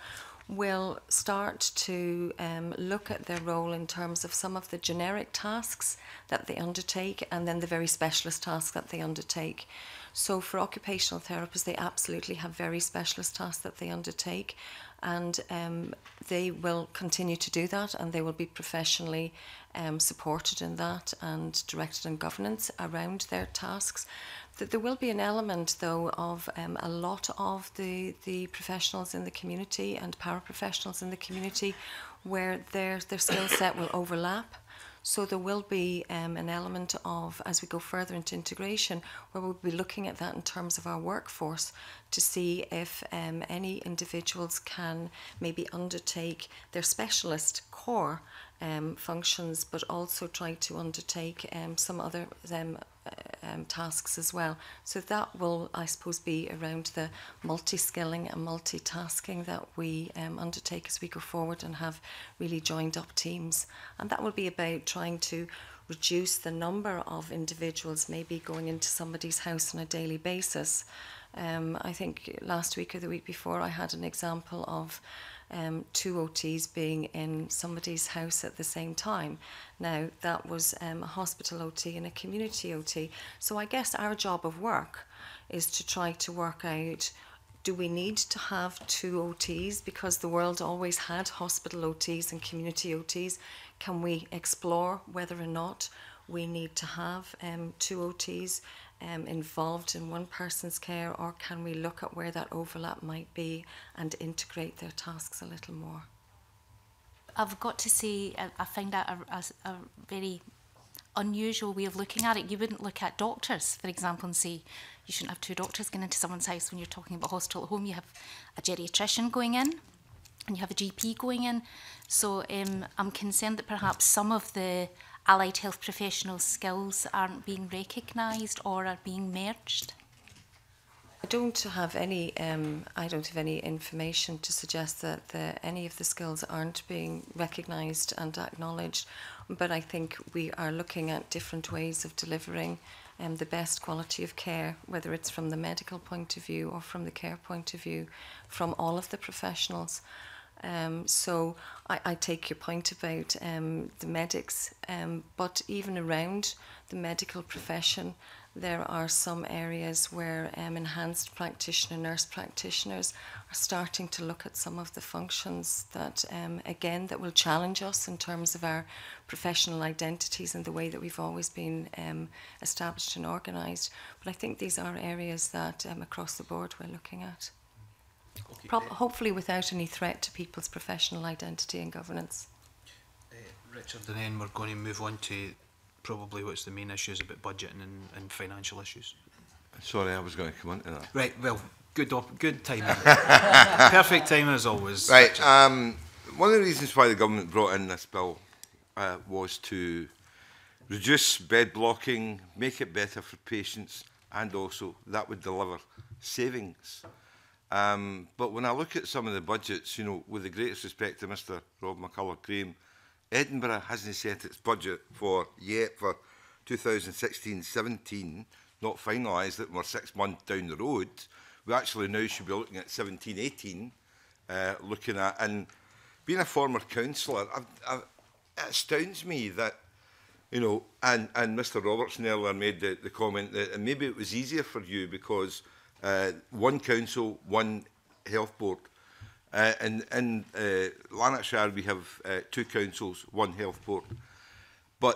will start to um, look at their role in terms of some of the generic tasks that they undertake and then the very specialist tasks that they undertake. So for occupational therapists, they absolutely have very specialist tasks that they undertake, and um, they will continue to do that, and they will be professionally um, supported in that and directed in governance around their tasks. That there will be an element, though, of um, a lot of the, the professionals in the community and paraprofessionals in the community where their, their skill set will overlap. So there will be um, an element of, as we go further into integration, where we'll be looking at that in terms of our workforce to see if um, any individuals can maybe undertake their specialist core um, functions, but also try to undertake um, some other um, um, tasks as well. So that will, I suppose, be around the multi-skilling and multitasking that we um, undertake as we go forward and have really joined up teams. And that will be about trying to reduce the number of individuals maybe going into somebody's house on a daily basis. Um, I think last week or the week before I had an example of um, two O Ts being in somebody's house at the same time. Now that was um, a hospital O T and a community O T. So I guess our job of work is to try to work out, do we need to have two O Ts because the world always had hospital O Ts and community O Ts? Can we explore whether or not we need to have um, two O Ts um, involved in one person's care, or can we look at where that overlap might be and integrate their tasks a little more? I've got to say, I, I find that a, a, a very unusual way of looking at it. You wouldn't look at doctors, for example, and say you shouldn't have two doctors going into someone's house when you're talking about hospital at home. You have a geriatrician going in and you have a G P going in. So um, I'm concerned that perhaps some of the allied health professional skills aren't being recognised or are being merged. I don't have any. Um, I don't have any information to suggest that the, any of the skills aren't being recognised and acknowledged. But I think we are looking at different ways of delivering um, the best quality of care, whether it's from the medical point of view or from the care point of view, from all of the professionals. Um, so I, I take your point about um, the medics, um, but even around the medical profession, there are some areas where um, enhanced practitioner, nurse practitioners are starting to look at some of the functions that, um, again, that will challenge us in terms of our professional identities and the way that we've always been um, established and organised. But I think these are areas that um, across the board we're looking at. Okay. Pro hopefully without any threat to people's professional identity and governance. Uh, Richard, and then we're going to move on to probably what's the main issues about budgeting and, and financial issues. Sorry, I was going to come on to that. Right, well, good op good timing. Perfect timing as always. Right, um, one of the reasons why the government brought in this bill uh, was to reduce bed blocking, make it better for patients, and also that would deliver savings. Um, but when I look at some of the budgets, you know, with the greatest respect to Mr Rob McCulloch-Graham, Edinburgh hasn't set its budget for yet for two thousand sixteen seventeen, not finalised it, we're six months down the road. We actually now should be looking at seventeen eighteen, uh, looking at, and being a former councillor, I've, I've, it astounds me that, you know, and, and Mr Robertson earlier made the, the comment that and maybe it was easier for you because Uh, one council, one health board. Uh, and in uh, Lanarkshire, we have uh, two councils, one health board. But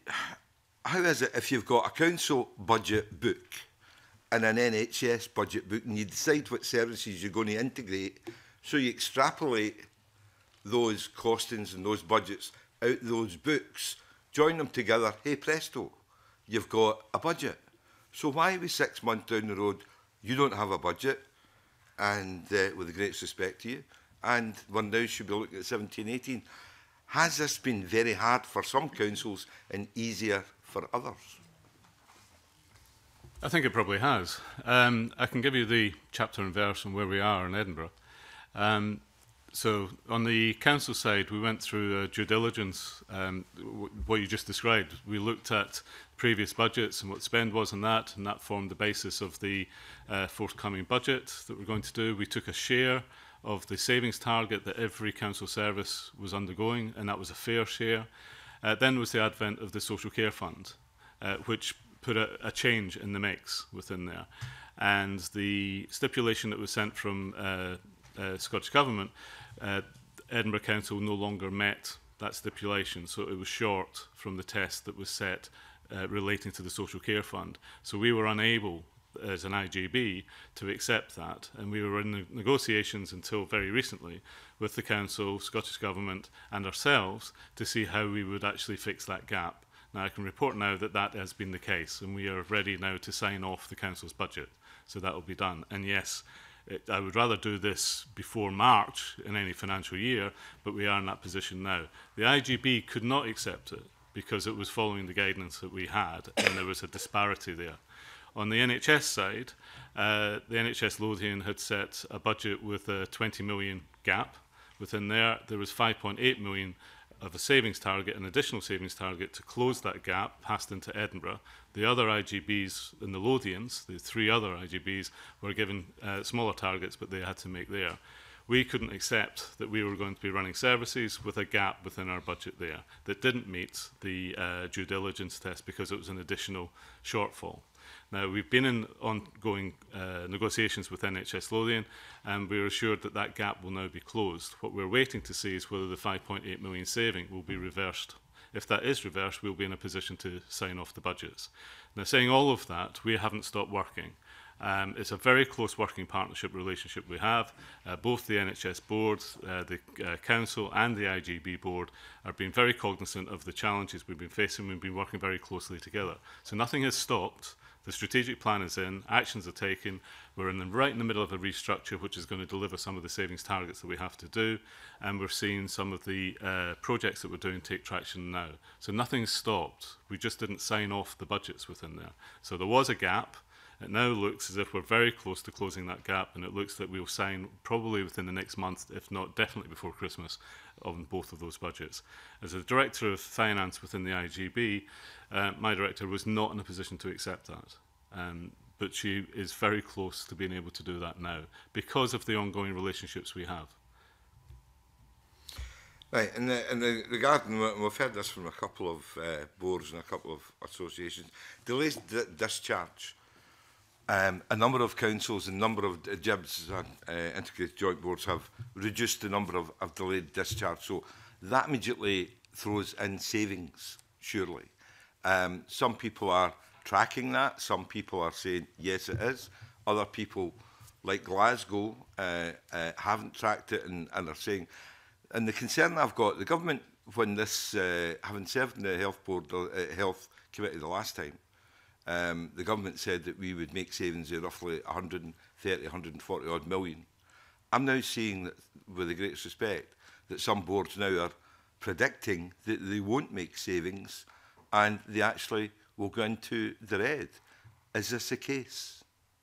how is it if you've got a council budget book and an N H S budget book and you decide what services you're going to integrate, so you extrapolate those costings and those budgets out those books, join them together, hey presto, you've got a budget. So why are we six months down the road? You don't have a budget, and uh, with the greatest respect to you, and one now should be looking at seventeen eighteen. Has this been very hard for some councils and easier for others? I think it probably has. Um, I can give you the chapter and verse on where we are in Edinburgh. Um, so on the council side, we went through uh, due diligence, um, w what you just described. We looked at previous budgets and what spend was on that, and that formed the basis of the uh, forthcoming budget that we're going to do. We took a share of the savings target that every council service was undergoing, and that was a fair share. Uh, then was the advent of the Social Care Fund, uh, which put a, a change in the mix within there. And the stipulation that was sent from uh, uh, Scottish Government, uh, Edinburgh Council no longer met that stipulation, so it was short from the test that was set uh, relating to the Social Care Fund. So we were unable, as an I G B, to accept that, and we were in the negotiations until very recently with the Council, Scottish Government and ourselves to see how we would actually fix that gap. Now I can report now that that has been the case, and we are ready now to sign off the Council's budget, so that will be done. And yes, it, I would rather do this before March in any financial year, but we are in that position now. The I G B could not accept it because it was following the guidance that we had, and there was a disparity there. On the N H S side, uh, the N H S Lothian had set a budget with a twenty million gap. Within there, there was five point eight million of a savings target, an additional savings target to close that gap, passed into Edinburgh. The other I G Bs in the Lothians, the three other I G Bs, were given uh, smaller targets, but they had to make there. We couldn't accept that we were going to be running services with a gap within our budget there that didn't meet the uh, due diligence test because it was an additional shortfall. Now, we've been in ongoing uh, negotiations with N H S Lothian, and we're assured that that gap will now be closed. What we're waiting to see is whether the five point eight million saving will be reversed. If that is reversed, we'll be in a position to sign off the budgets. Now, saying all of that, we haven't stopped working. Um, it's a very close working partnership relationship we have. Uh, both the N H S board, uh, the uh, council and the I G B board are being very cognizant of the challenges we've been facing. We've been working very closely together. So nothing has stopped. The strategic plan is in, actions are taken, we're in the, right in the middle of a restructure which is going to deliver some of the savings targets that we have to do, and we're seeing some of the uh, projects that we're doing take traction now. So nothing's stopped, we just didn't sign off the budgets within there. So there was a gap. It now looks as if we're very close to closing that gap, and it looks that we'll sign probably within the next month, if not definitely before Christmas, on both of those budgets. As a Director of Finance within the I G B, uh, my Director was not in a position to accept that. Um, but she is very close to being able to do that now, because of the ongoing relationships we have. Right, in the, in the regarding, we've heard this from a couple of uh, boards and a couple of associations, delays di discharge. Um, a number of councils and a number of G I Bs and uh, integrated joint boards have reduced the number of, of delayed discharge. So that immediately throws in savings, surely. Um, some people are tracking that. Some people are saying, yes, it is. Other people, like Glasgow, uh, uh, haven't tracked it and, and are saying... And the concern I've got, the government, when this, uh, having served in the health board, uh, health committee the last time, Um, the government said that we would make savings of roughly one hundred and thirty, one hundred and forty odd million. I'm now seeing that, with the greatest respect, that some boards now are predicting that they won't make savings and they actually will go into the red. Is this the case?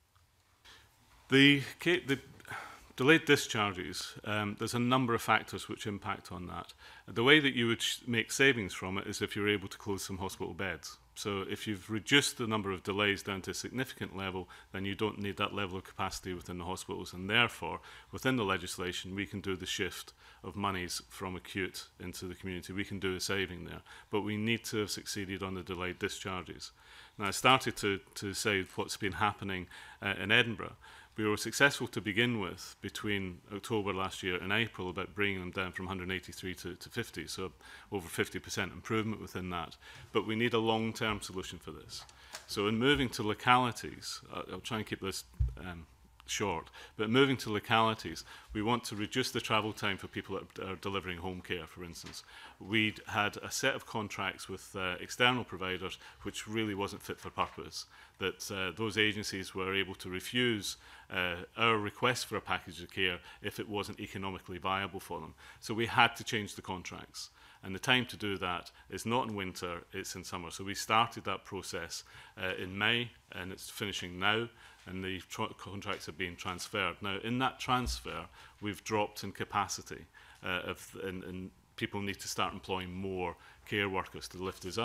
The, the delayed discharges, um, there's a number of factors which impact on that. The way that you would sh make savings from it is if you're able to close some hospital beds. So if you've reduced the number of delays down to a significant level, then you don't need that level of capacity within the hospitals. And therefore, within the legislation, we can do the shift of monies from acute into the community. We can do a saving there. But we need to have succeeded on the delayed discharges. Now, I started to, to say what's been happening uh, in Edinburgh. We were successful to begin with between October last year and April about bringing them down from one hundred and eighty-three to, to fifty, so over fifty percent improvement within that. But we need a long-term solution for this. So in moving to localities, uh, I'll try and keep this um, short, but moving to localities, we want to reduce the travel time for people that are delivering home care, for instance. We'd had a set of contracts with uh, external providers which really wasn't fit for purpose, that uh, those agencies were able to refuse uh, our request for a package of care if it wasn't economically viable for them. So we had to change the contracts. And the time to do that is not in winter, it's in summer. So we started that process uh, in May, and it's finishing now, and the contracts are being transferred. Now, in that transfer, we've dropped in capacity, uh, of, and, and people need to start employing more care workers to lift us up.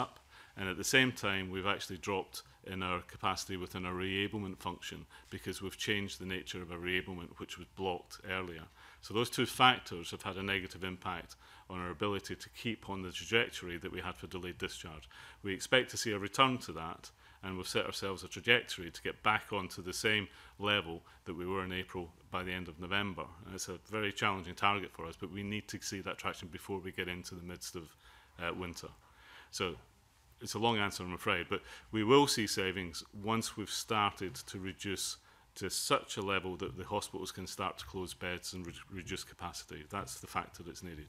And at the same time, we've actually dropped in our capacity within our reablement function because we've changed the nature of our reablement, which was blocked earlier. So those two factors have had a negative impact on our ability to keep on the trajectory that we had for delayed discharge. We expect to see a return to that, and we've set ourselves a trajectory to get back onto the same level that we were in April by the end of November. And it's a very challenging target for us, but we need to see that traction before we get into the midst of uh, winter. So it's a long answer, I'm afraid, but we will see savings once we've started to reduce to such a level that the hospitals can start to close beds and re reduce capacity. That's the factor that's needed.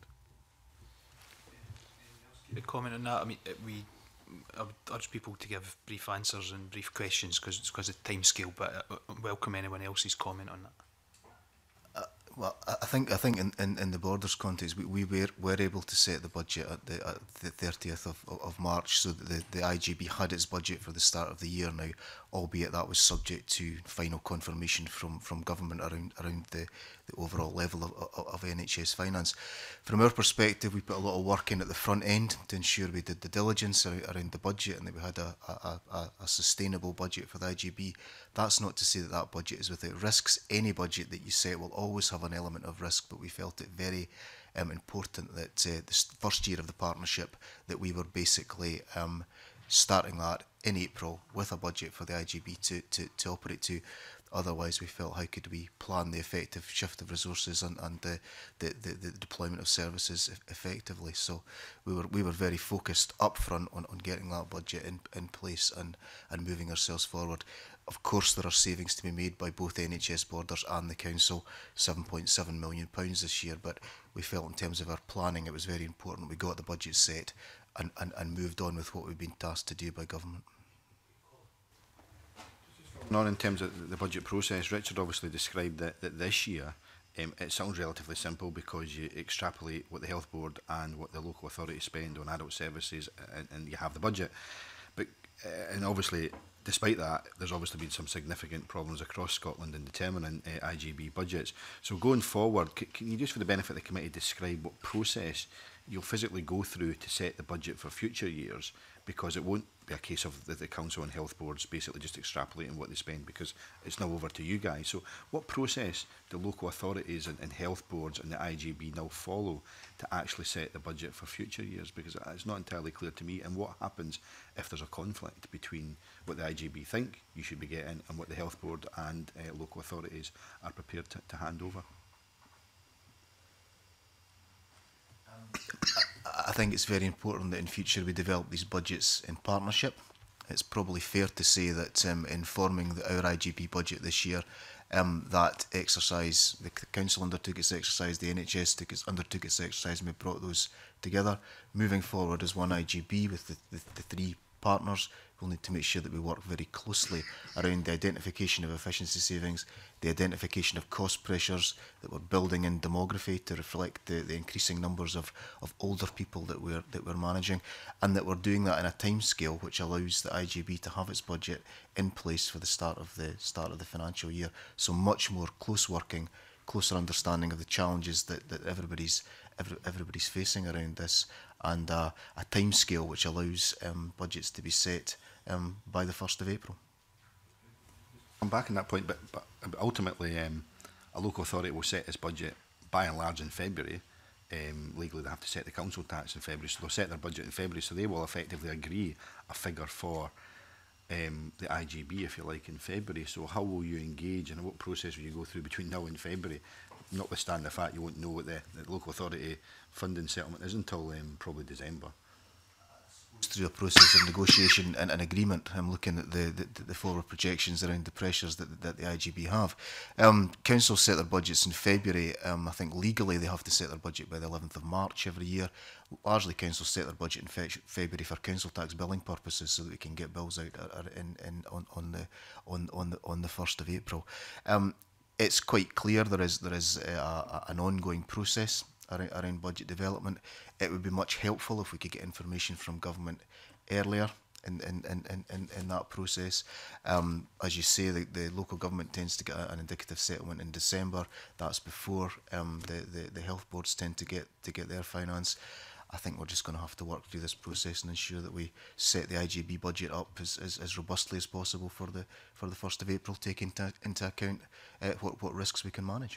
A comment on that. I mean, it, we I would urge people to give brief answers and brief questions because it's because of time scale. But I, I welcome anyone else's comment on that. Well, I think I think in, in, in the Borders context, we, we were, were able to set the budget at the, at the thirtieth of, of March, so that the, the I G B had its budget for the start of the year now, albeit that was subject to final confirmation from, from government around around the, the overall level of, of, of N H S finance. From our perspective, we put a lot of work in at the front end to ensure we did the diligence around, around the budget and that we had a, a, a, a sustainable budget for the I G B. That's not to say that that budget is without risks. Any budget that you set will always have an element of risk, but we felt it very um, important that uh, the first year of the partnership that we were basically um, starting that in April with a budget for the I G B to, to, to operate to. Otherwise, we felt, how could we plan the effective shift of resources and, and the, the, the, the deployment of services effectively? So we were we were very focused up front on, on getting that budget in, in place and, and moving ourselves forward. Of course, there are savings to be made by both N H S Borders and the Council, seven point seven million pounds this year, but we felt in terms of our planning it was very important we got the budget set and, and, and moved on with what we've been tasked to do by government. Not in terms of the budget process, Richard obviously described that, that this year um, it sounds relatively simple because you extrapolate what the Health Board and what the local authority spend on adult services and, and you have the budget. But uh, and obviously, despite that, there's obviously been some significant problems across Scotland in determining uh, I G B budgets. So going forward, c can you just for the benefit of the committee describe what process you'll physically go through to set the budget for future years? Because it won't be a case of the, the council and health boards basically just extrapolating what they spend, because it's now over to you guys. So what process do local authorities and, and health boards and the I G B now follow to actually set the budget for future years? Because it's not entirely clear to me. And what happens if there's a conflict between what the I G B think you should be getting and what the health board and uh, local authorities are prepared to, to hand over? I think it's very important that in future we develop these budgets in partnership. It's probably fair to say that um, in forming the, our I G B budget this year, um, that exercise, the, the Council undertook its exercise, the N H S took its, undertook its exercise, and we brought those together. Moving forward as one I G B with the, the, the three partners, we'll need to make sure that we work very closely around the identification of efficiency savings, the identification of cost pressures, that we're building in demography to reflect the, the increasing numbers of, of older people that we're, that we're managing, and that we're doing that in a time scale which allows the I G B to have its budget in place for the start of the start of the financial year. So much more close working, closer understanding of the challenges that, that everybody's every, everybody's facing around this, and uh, a time scale which allows um, budgets to be set um, by the first of April. I'm back on that point, but, but ultimately um, a local authority will set its budget by and large in February. Um, legally they have to set the council tax in February, so they'll set their budget in February, so they will effectively agree a figure for um, the I G B, if you like, in February. So how will you engage and what process will you go through between now and February, notwithstanding the fact you won't know what the, the local authority funding settlement is until um, probably December? Through a process of negotiation and an agreement. I'm looking at the, the, the forward projections around the pressures that, that the I G B have. Um, councils set their budgets in February. Um, I think legally they have to set their budget by the eleventh of March every year. Largely councils set their budget in fe February for council tax billing purposes, so that we can get bills out uh, in, in, on, on, the, on, on, the, on the first of April. Um, it's quite clear there is, there is a, a, an ongoing process around, around budget development. It would be much helpful if we could get information from government earlier in, in, in, in, in that process. Um, as you say, the, the local government tends to get a, an indicative settlement in December. That's before um, the, the, the health boards tend to get to get their finance. I think we're just going to have to work through this process and ensure that we set the I G B budget up as, as, as robustly as possible for the for the first of April, taking into, into account uh, what, what risks we can manage.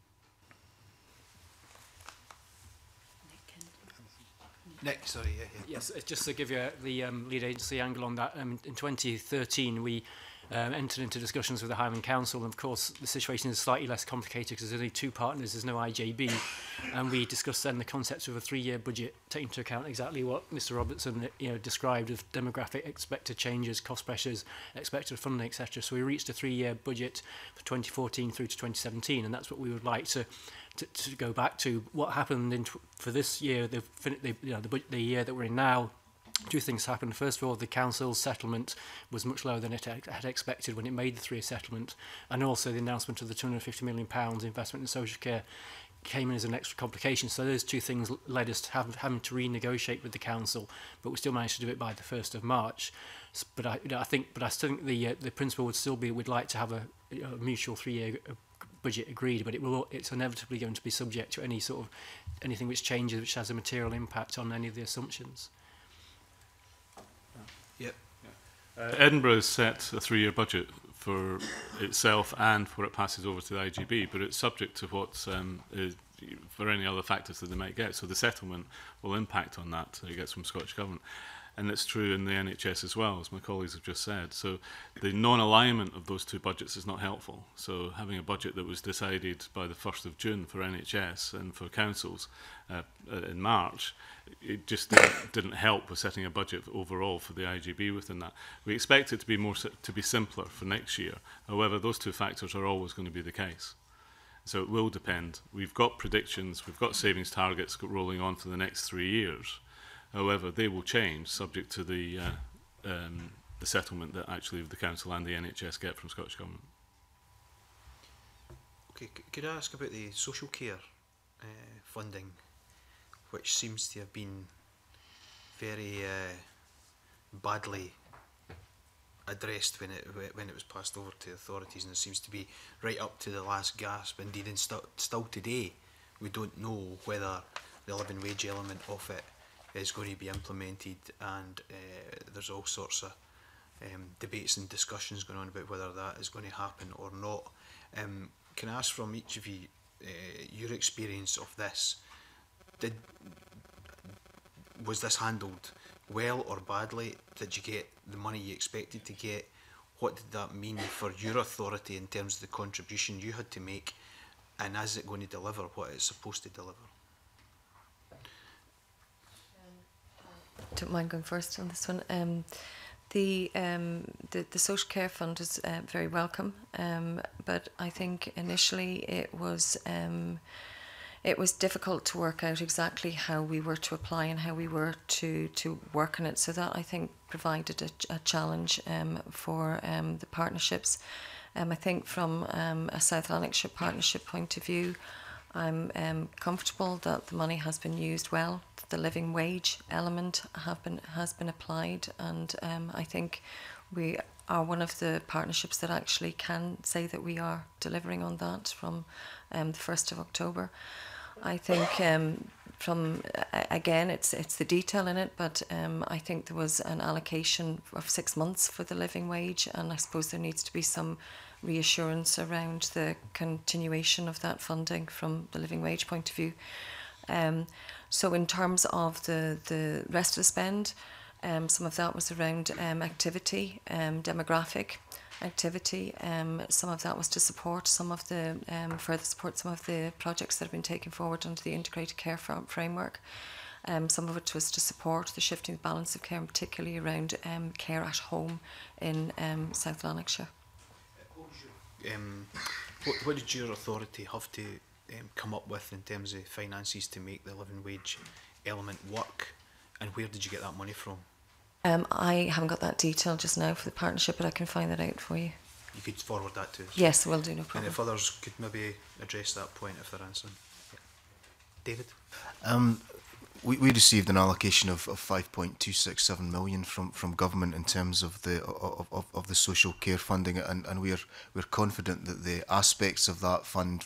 Nick, sorry. Yeah, yeah. Yes, uh, just to give you uh, the um, lead agency angle on that, um, in twenty thirteen we um, entered into discussions with the Highland Council, and of course the situation is slightly less complicated because there's only two partners, there's no I J B, and we discussed then the concept of a three-year budget, taking into account exactly what Mr Robertson you know, described of demographic expected changes, cost pressures, expected funding, et cetera. So we reached a three-year budget for twenty fourteen through to twenty seventeen, and that's what we would like to To, to go back to what happened in tw for this year, the, the, you know, the, the year that we're in now. Two things happened. First of all, the council's settlement was much lower than it had expected when it made the three-year settlement, and also the announcement of the two hundred and fifty million pounds investment in social care came in as an extra complication. So those two things led us to have, having to renegotiate with the council, but we still managed to do it by the first of March. S but I, you know, I think, but I still think the uh, the principle would still be we'd like to have a, a mutual three-year budget agreed, but it will it's inevitably going to be subject to any sort of anything which changes, which has a material impact on any of the assumptions. Yep. Yeah. Uh, Edinburgh has set a three-year budget for itself and for it passes over to the I G B, but it's subject to what um, is, for any other factors that they might get. So the settlement will impact on that that it gets from Scottish Government. And it's true in the N H S as well, as my colleagues have just said. So the non-alignment of those two budgets is not helpful. So having a budget that was decided by the first of June for N H S and for councils uh, in March, it just didn't, didn't help with setting a budget overall for the I G B within that. We expect it to be more to be simpler for next year. However, those two factors are always going to be the case. So it will depend. We've got predictions, we've got savings targets rolling on for the next three years. However, they will change subject to the uh, um, the settlement that actually the council and the N H S get from Scottish Government. Okay, c could I ask about the social care uh, funding, which seems to have been very uh, badly addressed when it when it was passed over to authorities, and it seems to be right up to the last gasp. Indeed, in st still today, we don't know whether the living wage element of it is going to be implemented, and uh, there's all sorts of um, debates and discussions going on about whether that is going to happen or not. Um, can I ask from each of you uh, your experience of this? Did was this handled well or badly? Did you get the money you expected to get? What did that mean for your authority in terms of the contribution you had to make, and is it going to deliver what it's supposed to deliver? Don't mind going first on this one. Um, the, um, the the social care fund is uh, very welcome, um, but I think initially it was um, it was difficult to work out exactly how we were to apply and how we were to to work on it. So that I think provided a, a challenge um, for um, the partnerships. Um, I think from um, a South Lanarkshire partnership point of view, I'm um, comfortable that the money has been used well. The living wage element have been has been applied, and um, I think we are one of the partnerships that actually can say that we are delivering on that from um, the first of October. I think um, from uh, again it's it's the detail in it, but um, I think there was an allocation of six months for the living wage, and I suppose there needs to be some reassurance around the continuation of that funding from the living wage point of view. Um, so in terms of the, the rest of the spend, um, some of that was around um, activity, um, demographic activity. Um, some of that was to support some of the, um, further support some of the projects that have been taken forward under the integrated care framework. Um, some of it was to support the shifting balance of care, and particularly around um, care at home in um, South Lanarkshire. Um, what, what did your authority have to um, come up with in terms of finances to make the living wage element work, and where did you get that money from? Um, I haven't got that detail just now for the partnership, but I can find that out for you. You could forward that to us. Yes, I will do, no And problem. if others could maybe address that point if they're answering. Yeah. David? Um, we, we received an allocation of, of five point two six seven million from, from government in terms of the of, of, of the social care funding, and, and we're we're confident that the aspects of that fund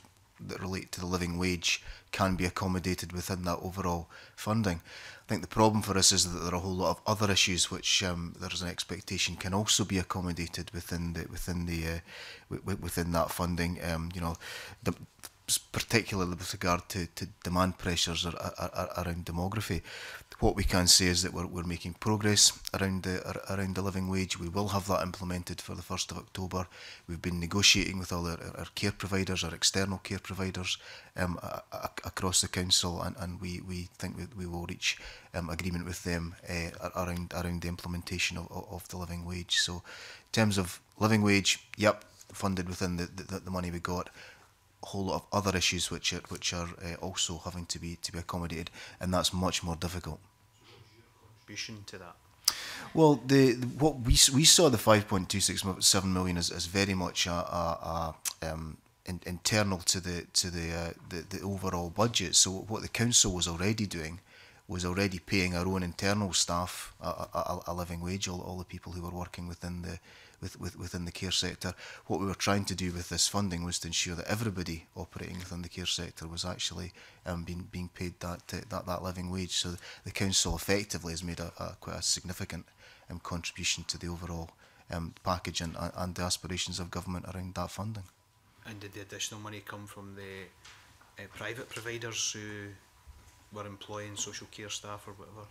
that relate to the living wage can be accommodated within that overall funding. I think the problem for us is that there are a whole lot of other issues which um, there is an expectation can also be accommodated within the within the uh, w within that funding. Um, you know, the, particularly with regard to, to demand pressures are, are, are around demography. What we can say is that we're, we're making progress around the around the living wage. We will have that implemented for the first of October. We've been negotiating with all our, our care providers, our external care providers um, a, a, across the council, and, and we, we think we, we will reach um, agreement with them uh, around around the implementation of, of the living wage. So, in terms of living wage, yep, funded within the, the, the money we got. A whole lot of other issues which are which are uh, also having to be to be accommodated, and that's much more difficult. Contribution to that. Well, the, the what we we saw the five point two six seven million as, as very much a, a, a um, in, internal to the to the, uh, the the overall budget. So what the council was already doing was already paying our own internal staff a, a, a living wage, all, all the people who were working within the With, with, within the care sector. What we were trying to do with this funding was to ensure that everybody operating within the care sector was actually um, being being paid that, uh, that that living wage. So the council effectively has made a, a quite a significant um, contribution to the overall um, package and, and the aspirations of government around that funding. And did the additional money come from the uh, private providers who were employing social care staff or whatever?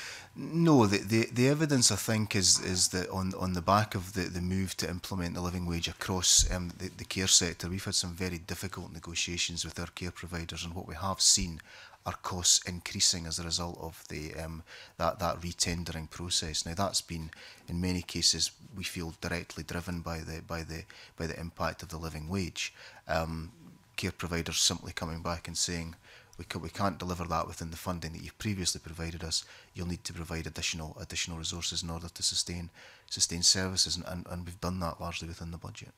No, the, the, the evidence I think is is that on on the back of the, the move to implement the living wage across um, the, the care sector, we've had some very difficult negotiations with our care providers, and what we have seen are costs increasing as a result of the um, that that retendering process. Now that's been in many cases we feel directly driven by the by the by the impact of the living wage. Um, care providers simply coming back and saying, We, can, we can't deliver that within the funding that you've previously provided us. You'll need to provide additional additional resources in order to sustain sustain services, and, and, and we've done that largely within the budget.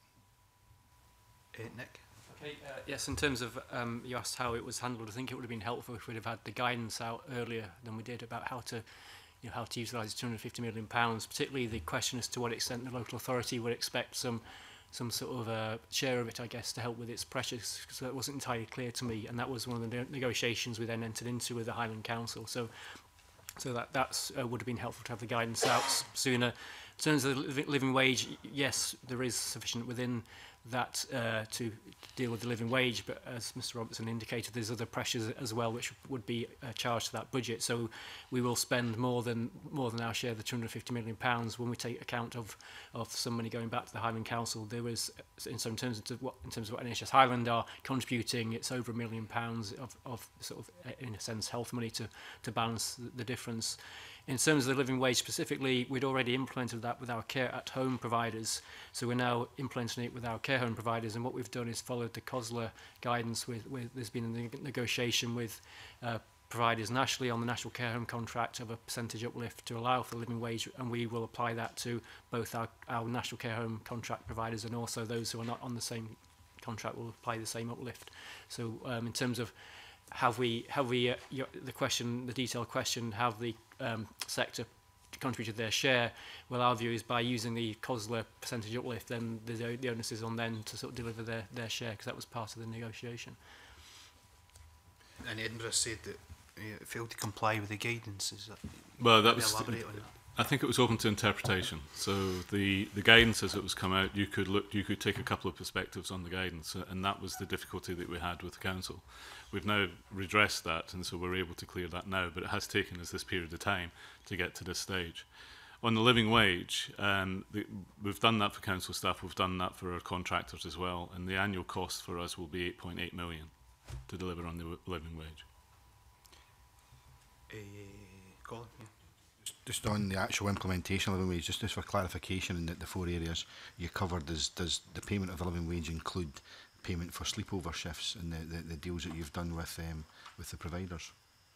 Uh, Nick? Okay, uh, yes, in terms of, um, you asked how it was handled, I think it would have been helpful if we'd have had the guidance out earlier than we did about how to, you know, how to utilise two hundred fifty million pounds, particularly the question as to what extent the local authority would expect some some sort of uh, share of it, I guess, to help with its pressures, because that wasn't entirely clear to me, and that was one of the ne negotiations we then entered into with the Highland Council. So, so that that's, uh, would have been helpful to have the guidance out sooner. In terms of the li living wage, yes, there is sufficient within that uh, to deal with the living wage, but as Mr Robertson indicated, there's other pressures as well which would be uh, charged to that budget. So we will spend more than more than our share of the two hundred fifty million pounds when we take account of of some money going back to the Highland Council. There was, in some terms of what in terms of what N H S Highland are contributing, it's over a million pounds of, of sort of in a sense health money to to balance the, the difference. In terms of the living wage specifically, we'd already implemented that with our care at home providers, so we're now implementing it with our care home providers, and what we've done is followed the COSLA guidance. With, with there's been a ne negotiation with uh, providers nationally on the national care home contract of a percentage uplift to allow for the living wage, and we will apply that to both our, our national care home contract providers and also those who are not on the same contract will apply the same uplift. So um, in terms of have we, have we uh, your, the question, the detailed question, have the um, sector contributed their share? Well, our view is by using the COSLA percentage uplift, then the, the onus is on them to sort of deliver their, their share, because that was part of the negotiation. And Edinburgh said that uh, it failed to comply with the guidance. Is that, well, that was. Elaborate on that? I think it was open to interpretation. So the the guidance as it was come out, you could look, you could take a couple of perspectives on the guidance, and that was the difficulty that we had with the council. We've now redressed that, and so we're able to clear that now. But it has taken us this period of time to get to this stage. On the living wage, um, the, we've done that for council staff. We've done that for our contractors as well, and the annual cost for us will be eight point eight million to deliver on the living wage. Uh, Colin, yeah. Just on the actual implementation of living wage, just, just for clarification in the, the four areas you covered, is, does the payment of the living wage include payment for sleepover shifts and the, the, the deals that you've done with um, with the providers?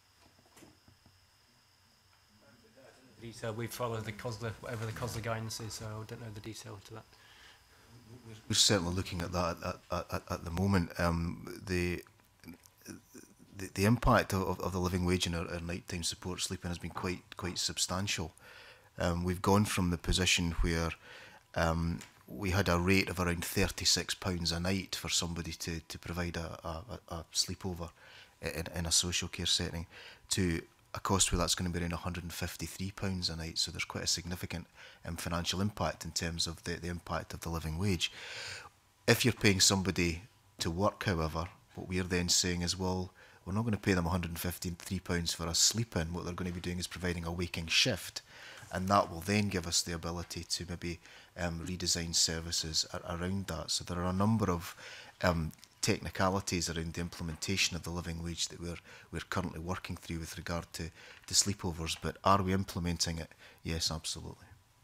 Detail, we follow the COSLA, whatever the COSLA guidance is, so I don't know the detail to that. We're certainly looking at that at, at, at the moment. Um, the The, the impact of, of the living wage in our, our nighttime support sleeping has been quite quite substantial. Um, we've gone from the position where um, we had a rate of around thirty-six pounds a night for somebody to, to provide a, a, a sleepover in, in a social care setting, to a cost where that's going to be around one hundred and fifty-three pounds a night. So there's quite a significant um, financial impact in terms of the, the impact of the living wage. If you're paying somebody to work, however, what we're then saying is, well, we're not going to pay them one hundred and fifty-three pounds for a sleep-in. What they're going to be doing is providing a waking shift, and that will then give us the ability to maybe um, redesign services ar around that. So there are a number of um, technicalities around the implementation of the living wage that we're we're currently working through with regard to, to sleepovers. But are we implementing it? Yes, absolutely.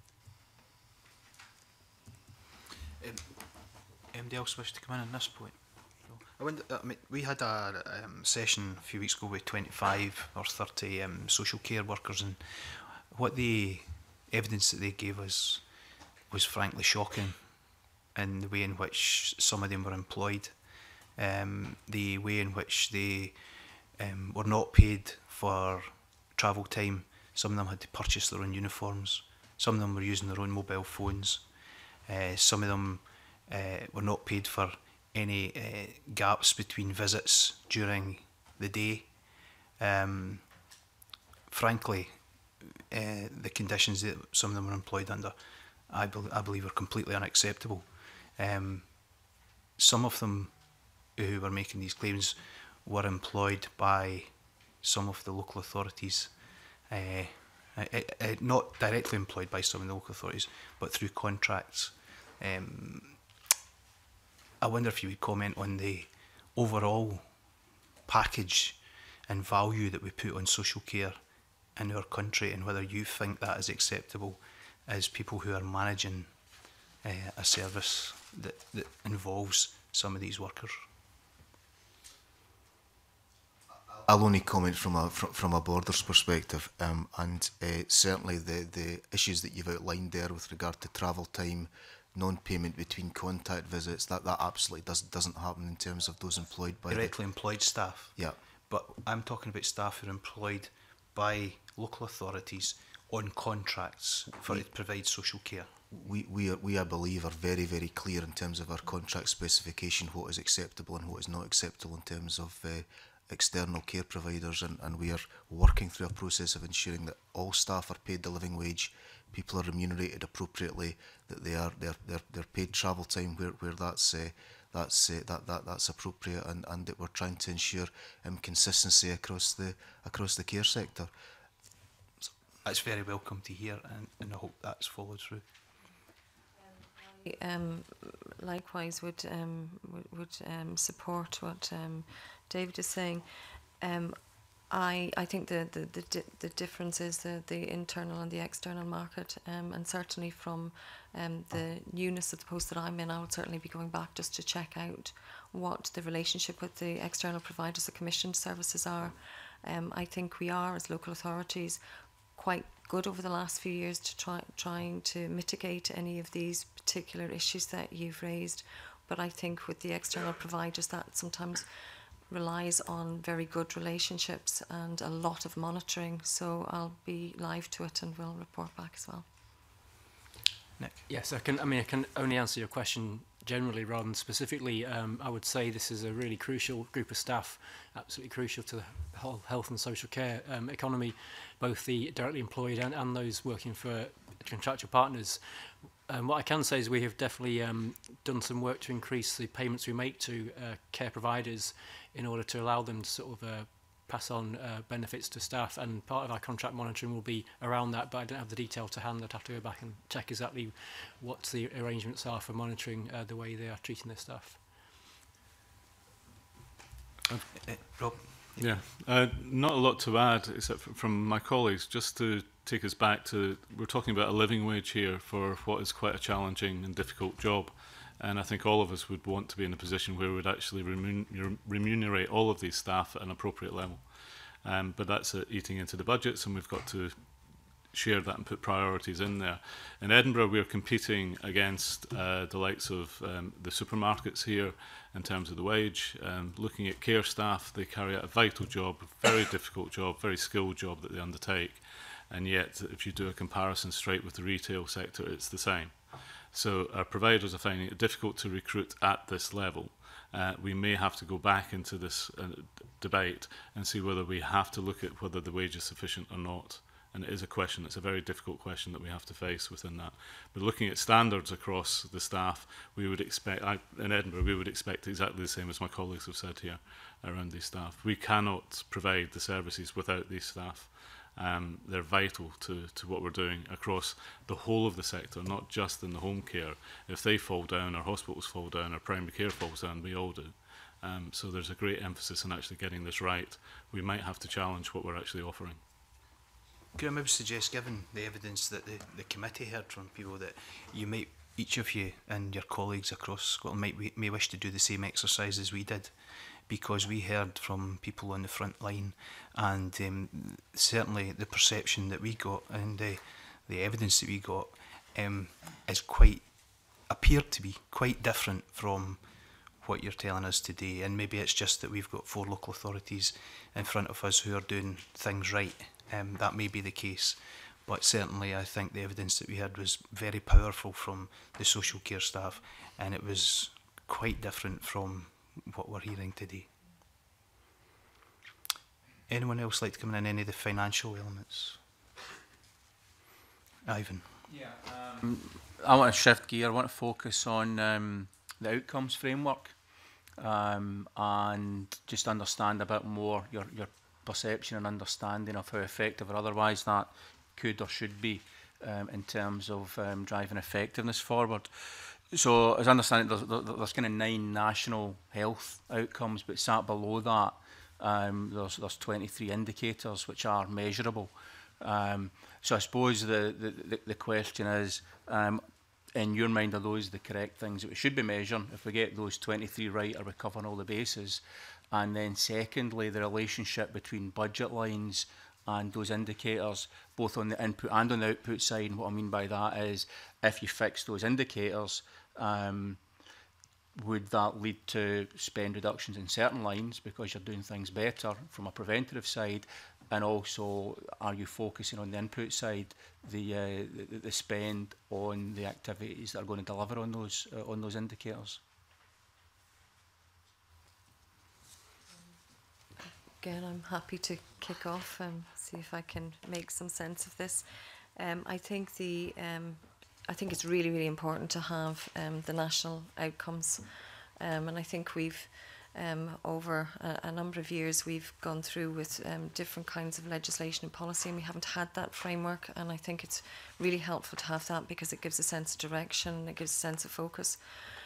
Um, anybody else wish to come in on this point? I wonder, I mean, we had a um, session a few weeks ago with twenty-five or thirty um, social care workers, and what the evidence that they gave us was frankly shocking in the way in which some of them were employed, um, the way in which they um, were not paid for travel time. Some of them had to purchase their own uniforms, some of them were using their own mobile phones, uh, some of them uh, were not paid for any uh, gaps between visits during the day. Um, frankly, uh, the conditions that some of them were employed under, I, be I believe, are completely unacceptable. Um, some of them who were making these claims were employed by some of the local authorities, uh, uh, uh, not directly employed by some of the local authorities, but through contracts. Um, I wonder if you would comment on the overall package and value that we put on social care in our country, and whether you think that is acceptable as people who are managing uh, a service that, that involves some of these workers. I'll only comment from a from, from a Borders perspective, um, and uh, certainly the the issues that you've outlined there with regard to travel time, non-payment between contact visits, that that absolutely does doesn't happen in terms of those employed by directly the, employed staff. Yeah, but I'm talking about staff who are employed by local authorities on contracts for we, to provide social care. We we are, we I believe are very very clear in terms of our contract specification, what is acceptable and what is not acceptable in terms of uh, external care providers, and, and we are working through a process of ensuring that all staff are paid the living wage, people are remunerated appropriately, that they are they're they're, they're paid travel time where where that's uh, that's uh, that that that's appropriate, and and that we're trying to ensure um, consistency across the across the care sector. So that's very welcome to hear, and, and I hope that's followed through. Um, likewise would um, would, would um, support what um, David is saying. Um, I I think the the the, di the difference is the the internal and the external market, um, and certainly from um, the newness of the post that I'm in, I would certainly be going back just to check out what the relationship with the external providers, the commissioned services are. Um, I think we are, as local authorities, quite good over the last few years to try trying to mitigate any of these particular issues that you've raised, but I think with the external providers that sometimes relies on very good relationships and a lot of monitoring, so I'll be live to it and will report back as well. Nick? Yes, I can. I mean, I can only answer your question generally rather than specifically. um, I would say this is a really crucial group of staff, absolutely crucial to the whole health and social care um, economy, both the directly employed and, and those working for contractual partners. Um, what I can say is we have definitely um, done some work to increase the payments we make to uh, care providers in order to allow them to sort of uh, pass on uh, benefits to staff, and part of our contract monitoring will be around that, but I don't have the detail to hand. I'd have to go back and check exactly what the arrangements are for monitoring uh, the way they are treating their staff. Uh, uh, Rob? Yeah, uh, not a lot to add except from my colleagues, just to take us back to, we're talking about a living wage here for what is quite a challenging and difficult job. And I think all of us would want to be in a position where we would actually remun remunerate all of these staff at an appropriate level. Um, but that's uh, eating into the budgets, and we've got to share that and put priorities in there. In Edinburgh, we're competing against uh, the likes of um, the supermarkets here in terms of the wage. Um, looking at care staff, they carry out a vital job, a very difficult job, very skilled job that they undertake. And yet, if you do a comparison straight with the retail sector, it's the same. So our providers are finding it difficult to recruit at this level. Uh, we may have to go back into this uh, debate and see whether we have to look at whether the wage is sufficient or not. And it is a question, it's a very difficult question that we have to face within that. But looking at standards across the staff, we would expect, I, in Edinburgh, we would expect exactly the same as my colleagues have said here around these staff. We cannot provide the services without these staff. Um, they're vital to, to what we're doing across the whole of the sector, not just in the home care. If they fall down, our hospitals fall down, our primary care falls down, we all do. Um, so there's a great emphasis on actually getting this right. We might have to challenge what we're actually offering. Could I maybe suggest, given the evidence that the, the committee heard from people, that you might, each of you and your colleagues across Scotland might we, may wish to do the same exercise as we did, because we heard from people on the front line, and um, certainly the perception that we got and uh, the evidence that we got um, is quite, appeared to be quite different from what you're telling us today. And maybe it's just that we've got four local authorities in front of us who are doing things right. Um, that may be the case, but certainly I think the evidence that we had was very powerful from the social care staff, and it was quite different from what we're hearing today. Anyone else like to come in on any of the financial elements? Ivan. Yeah, um, I want to shift gear. I want to focus on um, the outcomes framework um, and just understand a bit more your your perception and understanding of how effective or otherwise that could or should be um, in terms of um, driving effectiveness forward. So as I understand it, there's, there's kind of nine national health outcomes, but sat below that um, there's, there's twenty-three indicators which are measurable. Um, so I suppose the, the, the question is, um, in your mind, are those the correct things that we should be measuring? If we get those twenty-three right, are we covering all the bases? And then secondly, the relationship between budget lines and those indicators, both on the input and on the output side. And what I mean by that is, if you fix those indicators, um, would that lead to spend reductions in certain lines because you're doing things better from a preventative side? And also, are you focusing on the input side, the, uh, the, the spend on the activities that are going to deliver on those, uh, on those indicators? Again, I'm happy to kick off and see if I can make some sense of this. Um, I think the um, I think it's really, really important to have um, the national outcomes, um, and I think we've um, over a, a number of years we've gone through with um, different kinds of legislation and policy, and we haven't had that framework. And I think it's really helpful to have that because it gives a sense of direction, it gives a sense of focus.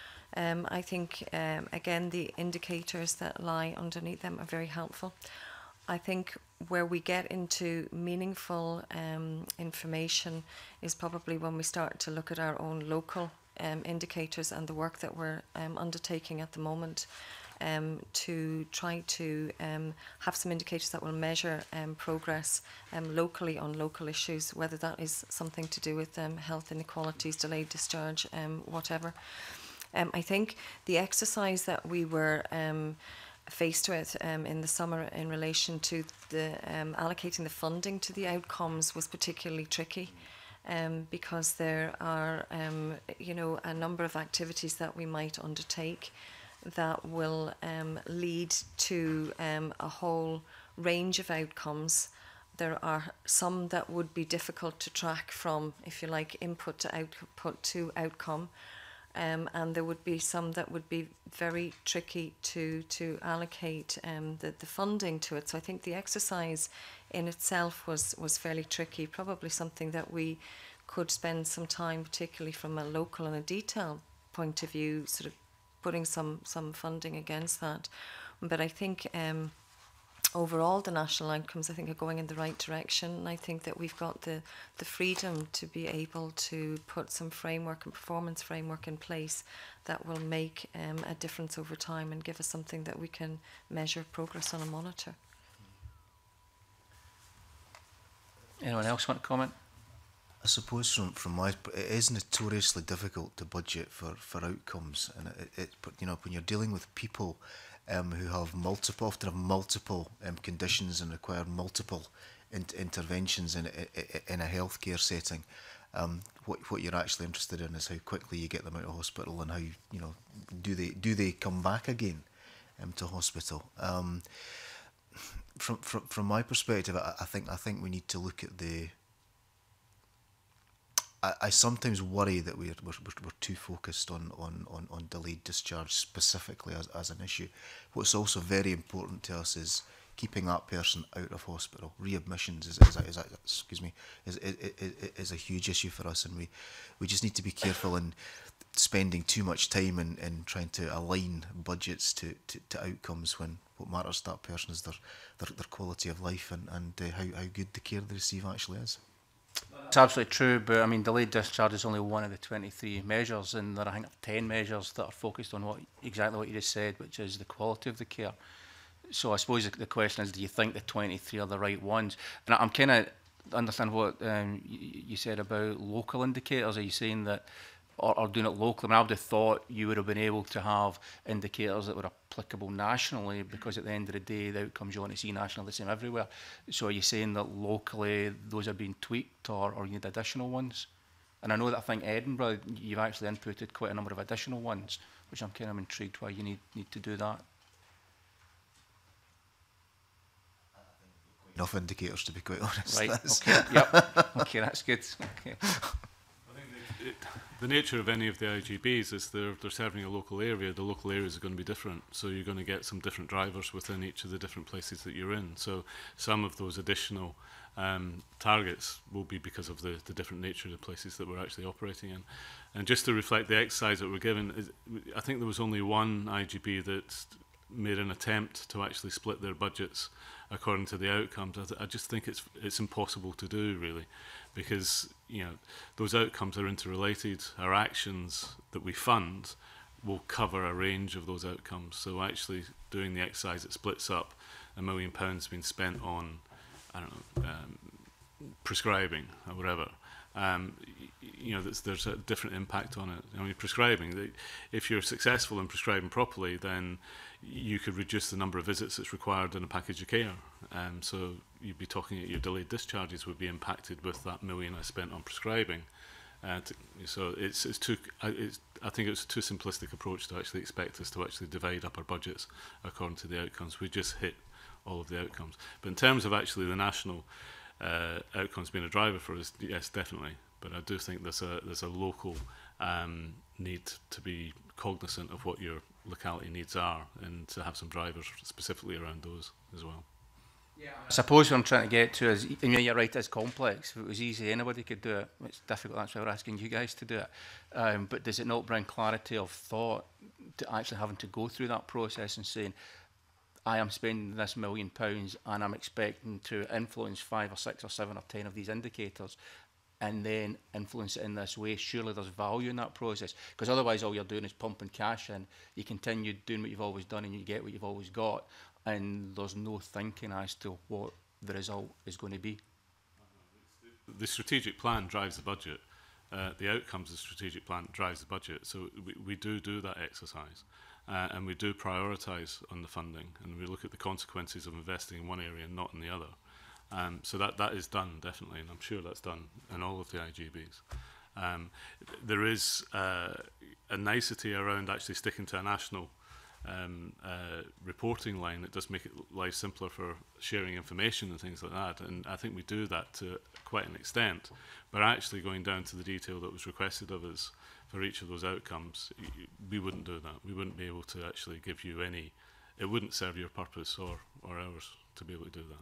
Um, I think, um, again, the indicators that lie underneath them are very helpful. I think where we get into meaningful um, information is probably when we start to look at our own local um, indicators and the work that we're um, undertaking at the moment um, to try to um, have some indicators that will measure um, progress um, locally on local issues, whether that is something to do with um, health inequalities, delayed discharge, um, whatever. Um, I think the exercise that we were um, faced with um, in the summer in relation to the um, allocating the funding to the outcomes was particularly tricky um, because there are um, you know, a number of activities that we might undertake that will um, lead to um, a whole range of outcomes. There are some that would be difficult to track from, if you like, input to output to outcome. Um, and there would be some that would be very tricky to to allocate um, the, the funding to it. So I think the exercise in itself was, was fairly tricky, probably something that we could spend some time, particularly from a local and a detail point of view, sort of putting some, some funding against that. But I think um, overall the national outcomes, I think, are going in the right direction. And I think that we've got the, the freedom to be able to put some framework and performance framework in place that will make um, a difference over time and give us something that we can measure progress on and monitor. Anyone else want to comment? I suppose from from my, it is notoriously difficult to budget for, for outcomes, and it, it but you know when you're dealing with people um, who have multiple, often have multiple um, conditions and require multiple in, interventions in in, in a healthcare setting, Um, what what you're actually interested in is how quickly you get them out of hospital and how you know do they do they come back again um, to hospital. Um, from from from my perspective, I, I think I think we need to look at the. I, I sometimes worry that we're, we're we're too focused on on on, on delayed discharge specifically as as an issue. What's also very important to us is keeping that person out of hospital. Readmissions is, is, a, is a, excuse me is, is is a huge issue for us, and we we just need to be careful in spending too much time in, in trying to align budgets to, to, to outcomes when what matters to that person is their their, their quality of life and and uh, how how good the care they receive actually is. It's absolutely true, but I mean, delayed discharge is only one of the twenty-three measures, and there are, I think, ten measures that are focused on what exactly what you just said, which is the quality of the care. So I suppose the, the question is, do you think the twenty-three are the right ones? And I'm kind of understand what um, you, you said about local indicators. Are you saying that, or, or doing it locally? I mean, I would have thought you would have been able to have indicators that were applicable nationally, because at the end of the day, the outcomes you want to see nationally are the same everywhere. So are you saying that locally those are being tweaked, or, or you need additional ones? And I know that I think Edinburgh, you've actually inputted quite a number of additional ones, which I'm kind of intrigued why you need, need to do that. Enough indicators, to be quite honest. Right, That's okay, yep, okay, that's good. Okay. I think the, it, the nature of any of the I G Bs is they're, they're serving a local area. The local areas are going to be different, so you're going to get some different drivers within each of the different places that you're in. So some of those additional um, targets will be because of the, the different nature of the places that we're actually operating in. And just to reflect the exercise that we're given, is, I think there was only one I G B that made an attempt to actually split their budgets according to the outcomes. I, th I just think it's it's impossible to do, really, because you know those outcomes are interrelated. Our actions that we fund will cover a range of those outcomes. So actually doing the exercise that splits up a million pounds being spent on, I don't know, um, prescribing or whatever. Um, you know, there's, there's a different impact on it. I mean, prescribing, the, if you're successful in prescribing properly, then you could reduce the number of visits that's required in a package of care. Um, so you'd be talking at your delayed discharges would be impacted with that million I spent on prescribing. Uh, to, so it's, it's too, it's, I think it's a too simplistic approach to actually expect us to actually divide up our budgets according to the outcomes. We just hit all of the outcomes. But in terms of actually the national uh, outcomes being a driver for us, yes, definitely. But I do think there's a there's a local um, need to be cognizant of what your locality needs are, and to have some drivers specifically around those as well. Yeah. I suppose what I'm trying to get to is, I mean, you're right, it's complex. If it was easy, anybody could do it. It's difficult, that's why we're asking you guys to do it. Um, but does it not bring clarity of thought to actually having to go through that process and saying, I am spending this million pounds and I'm expecting to influence five or six or seven or ten of these indicators, and then influence it in this way? Surely there's value in that process, because otherwise all you're doing is pumping cash in. You continue doing what you've always done and you get what you've always got, and there's no thinking as to what the result is going to be. The strategic plan drives the budget. Uh, the outcomes of the strategic plan drives the budget. So we, we do do that exercise, uh, and we do prioritise on the funding, and we look at the consequences of investing in one area and not in the other. Um, so that, that is done, definitely, and I'm sure that's done in all of the I G Bs. Um, there is uh, a nicety around actually sticking to a national um, uh, reporting line that does make it life simpler for sharing information and things like that, and I think we do that to quite an extent. But actually going down to the detail that was requested of us for each of those outcomes, we wouldn't do that. We wouldn't be able to actually give you any, it wouldn't serve your purpose or, or ours to be able to do that.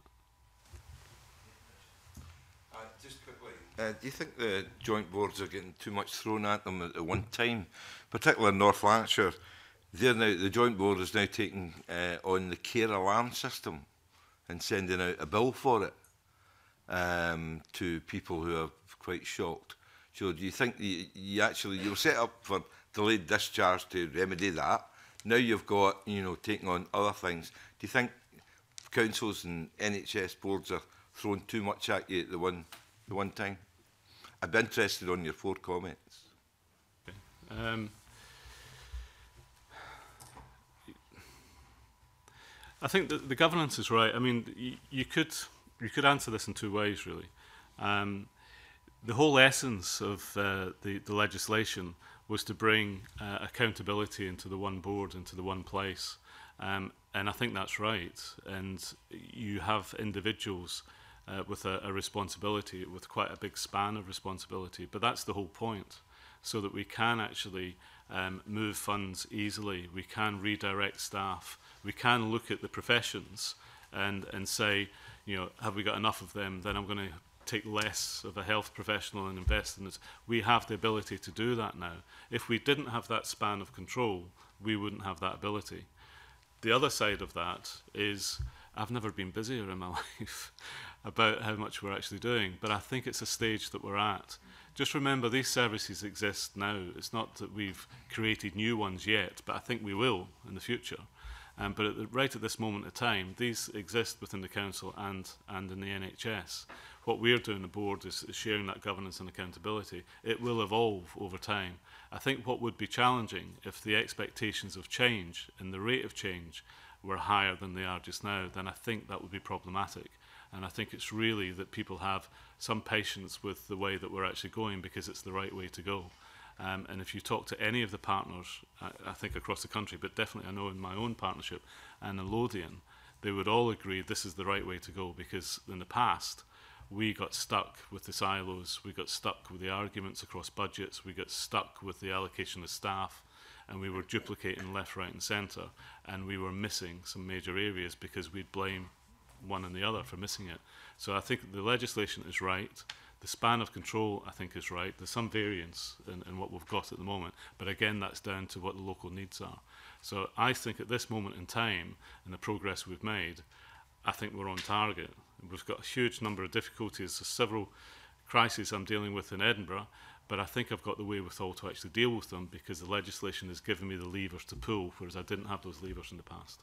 Uh, just quickly, uh, do you think the joint boards are getting too much thrown at them at, at one time, particularly in North Lanarkshire? They're now, the joint board is now taking uh, on the care alarm system and sending out a bill for it um, to people who are quite shocked. So do you think you, you actually, you were set up for delayed discharge to remedy that? Now you've got, you know, taking on other things. Do you think councils and N H S boards are throwing too much at you at the one, the one time? I'd be interested on your four comments. Okay. Um, I think that the governance is right. I mean, you, you could you could answer this in two ways, really. Um, the whole essence of uh, the, the legislation was to bring uh, accountability into the one board, into the one place. Um, and I think that's right. And you have individuals uh, with a, a responsibility, with quite a big span of responsibility. But that's the whole point, so that we can actually um, move funds easily, we can redirect staff, we can look at the professions and, and say, you know, have we got enough of them? Then I'm going to take less of a health professional and invest in this. We have the ability to do that now. If we didn't have that span of control, we wouldn't have that ability. The other side of that is I've never been busier in my life about how much we're actually doing, but I think it's a stage that we're at. Just remember, these services exist now. It's not that we've created new ones yet, but I think we will in the future. Um, but at the, right at this moment of time, these exist within the Council and, and in the N H S. What we're doing, the board, is, is sharing that governance and accountability. It will evolve over time. I think what would be challenging if the expectations of change and the rate of change were higher than they are just now, then I think that would be problematic. And I think it's really that people have some patience with the way that we're actually going, because it's the right way to go. Um, and if you talk to any of the partners, I, I think across the country, but definitely I know in my own partnership and in Lothian, they would all agree this is the right way to go, because in the past, we got stuck with the silos, we got stuck with the arguments across budgets, we got stuck with the allocation of staff, and we were duplicating left, right and centre, and we were missing some major areas because we'd blame one and the other for missing it. So I think the legislation is right, the span of control I think is right, there's some variance in, in what we've got at the moment, but again that's down to what the local needs are. So I think at this moment in time, and the progress we've made, I think we're on target. We've got a huge number of difficulties. There's several crises I'm dealing with in Edinburgh, but I think I've got the wherewithal to actually deal with them, because the legislation has given me the levers to pull, whereas I didn't have those levers in the past.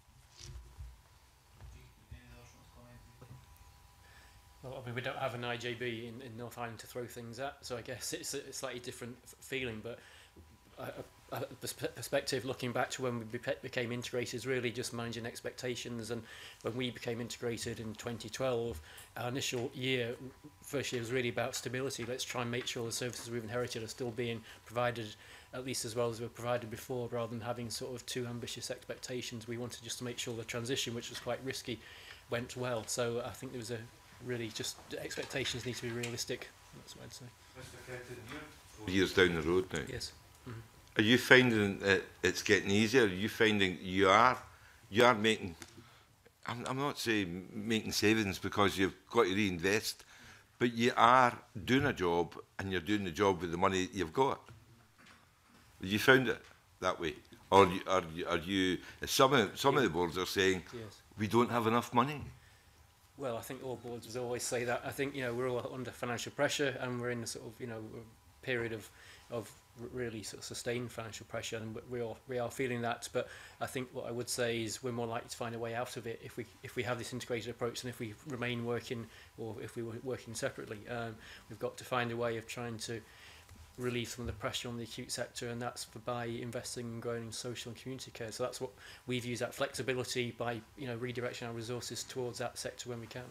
Well, I mean, we don't have an I J B in, in North Island to throw things at, so I guess it's a, a slightly different f feeling, but a, a, a perspective looking back to when we be became integrated is really just managing expectations. And when we became integrated in twenty twelve, our initial year, first year, was really about stability. Let's try and make sure the services we've inherited are still being provided at least as well as we were provided before, rather than having sort of too ambitious expectations. We wanted just to make sure the transition, which was quite risky, went well. So I think there was a really just expectations need to be realistic. That's what I'd say. Years down the road now. Yes. Mm-hmm. Are you finding that it's getting easier? Are you finding you are you are making? I'm, I'm not saying making savings, because you've got to reinvest, but you are doing a job, and you're doing the job with the money you've got. Have you found it that way, or are you, are you? Some of some of the boards are saying yes. we don't have enough money. Well, I think all boards would always say that. I think, you know, we're all under financial pressure, and we're in a sort of, you know, period of of really sort of sustained financial pressure, and we are we are feeling that. But I think what I would say is we're more likely to find a way out of it if we if we have this integrated approach than if we remain working, or if we were working separately. Um, we've got to find a way of trying to relieve some of the pressure on the acute sector, and that's for, by investing and growing in social and community care. So that's what we've used, that flexibility, by, you know, redirecting our resources towards that sector when we can.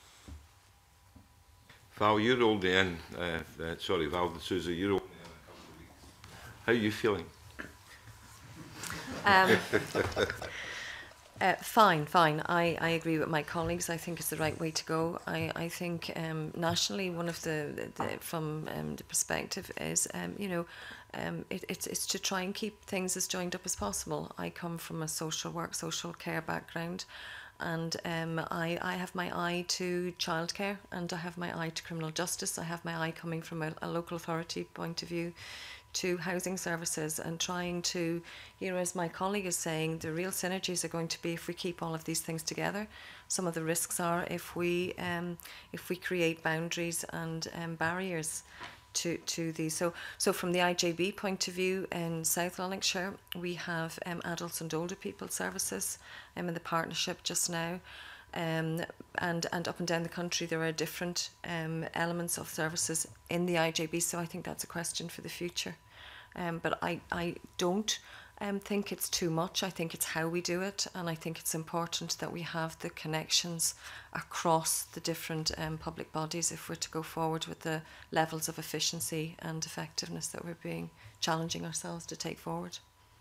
Val, you're holding in. Uh, uh, sorry, Val D'Souza, you're holding in a couple of weeks. How are you feeling? Um, Uh, fine, fine. I, I agree with my colleagues. I think it's the right way to go. I, I think um, nationally, one of the, the, the from um, the perspective is, um, you know, um, it, it's, it's to try and keep things as joined up as possible. I come from a social work, social care background, and um, I, I have my eye to childcare, and I have my eye to criminal justice. I have my eye coming from a, a local authority point of view to housing services, and trying to, you know, as my colleague is saying, the real synergies are going to be if we keep all of these things together. Some of the risks are if we um, if we create boundaries and um, barriers to to these. So so from the I J B point of view, in South Lanarkshire we have um, adults and older people services um, in the partnership just now. Um, and, and up and down the country there are different um, elements of services in the I J B, so I think that's a question for the future. Um, but I, I don't um, think it's too much. I think it's how we do it, and I think it's important that we have the connections across the different um, public bodies if we're to go forward with the levels of efficiency and effectiveness that we're being challenging ourselves to take forward.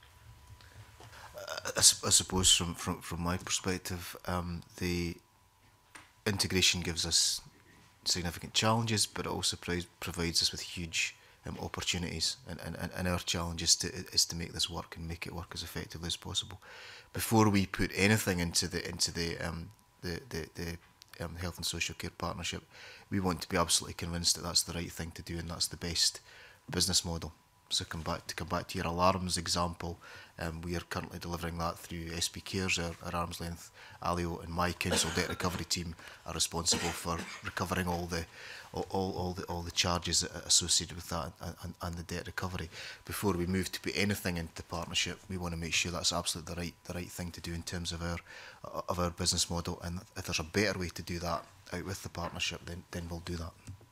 I, I suppose from, from, from my perspective, um, the integration gives us significant challenges, but it also pro- provides us with huge um, opportunities, and, and, and our challenge is to, is to make this work and make it work as effectively as possible. Before we put anything into the into the um, the, the, the um, health and social care partnership, we want to be absolutely convinced that that's the right thing to do and that's the best business model. So come back to come back to your alarms example, um, we are currently delivering that through S P Cares, our, our arm's length. Alio and my council debt recovery team are responsible for recovering all the all, all, all the all the charges associated with that and, and, and the debt recovery. Before we move to put anything into the partnership, we want to make sure that's absolutely the right the right thing to do in terms of our of our business model. And if there's a better way to do that out with the partnership, then then we'll do that.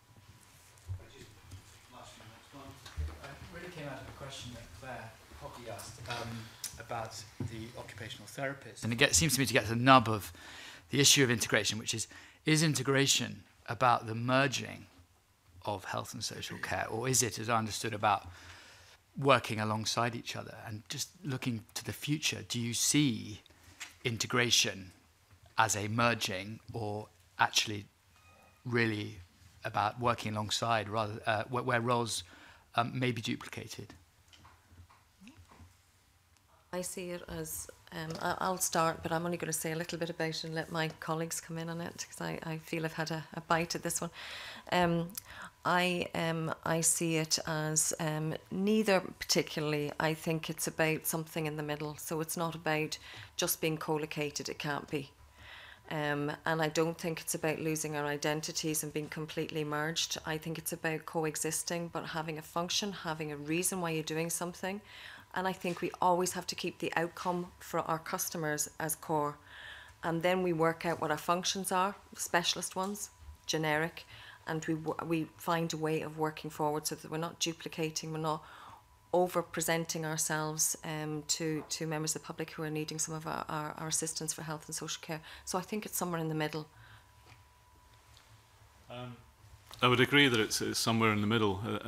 Came out of a question that Claire Hockey asked um, about the occupational therapist, and it get, seems to me to get to the nub of the issue of integration, which is, is integration about the merging of health and social care, or is it, as I understood, about working alongside each other? And just looking to the future, do you see integration as a merging, or actually really about working alongside, rather uh, where, where roles Um, may be duplicated? I see it as, um, I- I'll start, but I'm only going to say a little bit about it and let my colleagues come in on it, because I, I feel I've had a, a bite at this one. Um, I um, I see it as um, neither particularly. I think it's about something in the middle. So it's not about just being co-located, it can't be. Um, and I don't think it's about losing our identities and being completely merged. I think it's about coexisting, but having a function, having a reason why you're doing something. And I think we always have to keep the outcome for our customers as core. And then we work out what our functions are, specialist ones, generic, and we, we find a way of working forward so that we're not duplicating, we're not over-presenting ourselves um, to, to members of the public who are needing some of our, our, our assistance for health and social care. So I think it's somewhere in the middle. Um, I would agree that it's, it's somewhere in the middle. Uh,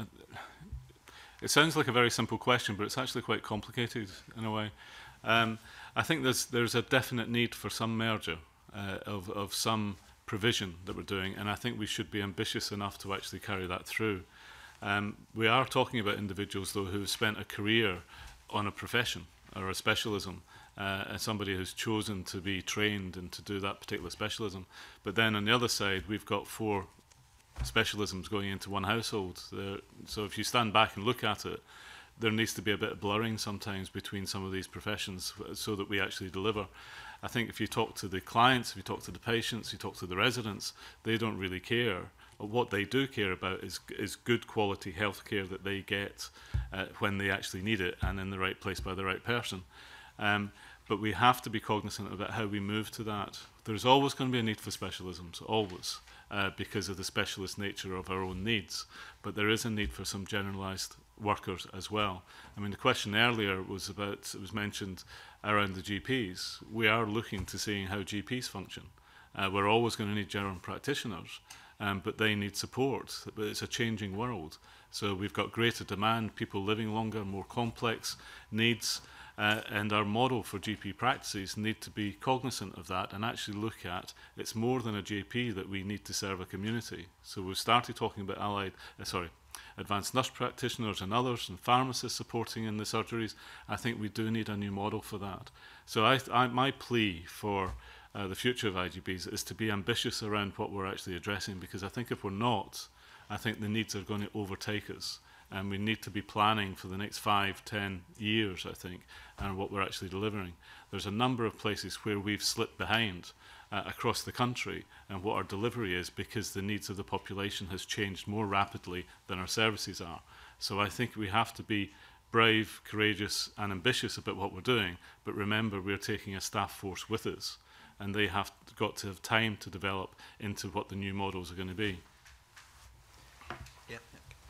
it sounds like a very simple question, but it's actually quite complicated in a way. Um, I think there's, there's a definite need for some merger uh, of, of some provision that we're doing, and I think we should be ambitious enough to actually carry that through. Um, we are talking about individuals, though, who have spent a career on a profession or a specialism, uh, and somebody who's chosen to be trained and to do that particular specialism. But then on the other side, we've got four specialisms going into one household. There, so if you stand back and look at it, there needs to be a bit of blurring sometimes between some of these professions so that we actually deliver. I think if you talk to the clients, if you talk to the patients, you talk to the residents, they don't really care. What they do care about is, is good quality health care that they get uh, when they actually need it and in the right place by the right person. Um, but we have to be cognizant about how we move to that. There's always going to be a need for specialisms, always, uh, because of the specialist nature of our own needs. But there is a need for some generalised workers as well. I mean, the question earlier was about, it was mentioned around the G Ps. We are looking to seeing how G Ps function. Uh, we're always going to need general practitioners. Um, but they need support. But it's a changing world. So we've got greater demand, people living longer, more complex needs, uh, and our model for G P practices need to be cognizant of that and actually look at it's more than a G P that we need to serve a community. So we've started talking about allied, uh, sorry, advanced nurse practitioners and others and pharmacists supporting in the surgeries. I think we do need a new model for that. So I, I, my plea for Uh, the future of I G Bs is to be ambitious around what we're actually addressing, because I think if we're not, I think the needs are going to overtake us, and we need to be planning for the next five, ten years, I think, and what we're actually delivering. There's a number of places where we've slipped behind uh, across the country and what our delivery is because the needs of the population has changed more rapidly than our services are. So I think we have to be brave, courageous and ambitious about what we're doing, but remember we're taking a staff force with us, and they have got to have time to develop into what the new models are going to be. Yeah.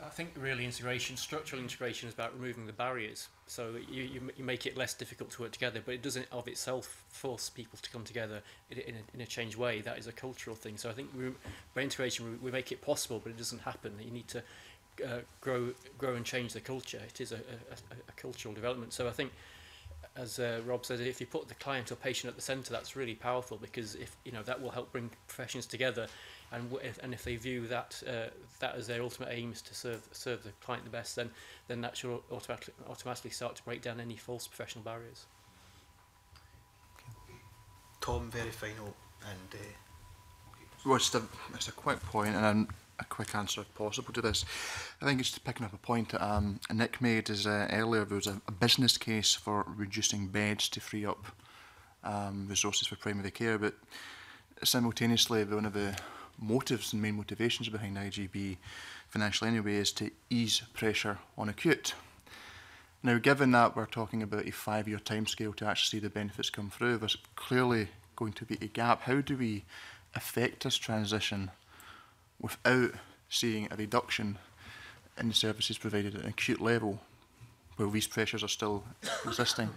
I think really integration, structural integration is about removing the barriers. So you, you, you make it less difficult to work together, but it doesn't of itself force people to come together in, in, a, in a changed way. That is a cultural thing. So I think we, by integration we, we make it possible, but it doesn't happen. You need to uh, grow, grow and change the culture. It is a, a, a cultural development. So I think, as uh, Rob said, if you put the client or patient at the centre, that's really powerful, because if you know that will help bring professions together, and w if, and if they view that uh, that as their ultimate aim is to serve serve the client the best, then then that should automatically automatically start to break down any false professional barriers. Tom, very final, and uh, well, just a, just a quick point and an, a quick answer if possible to this. I think it's picking up a point that um, Nick made is uh, earlier. There was a, a business case for reducing beds to free up um, resources for primary care, but simultaneously one of the motives and main motivations behind I G B financially anyway is to ease pressure on acute. Now, given that we're talking about a five-year timescale to actually see the benefits come through, there's clearly going to be a gap. How do we affect this transition without seeing a reduction in the services provided at an acute level, where these pressures are still existing?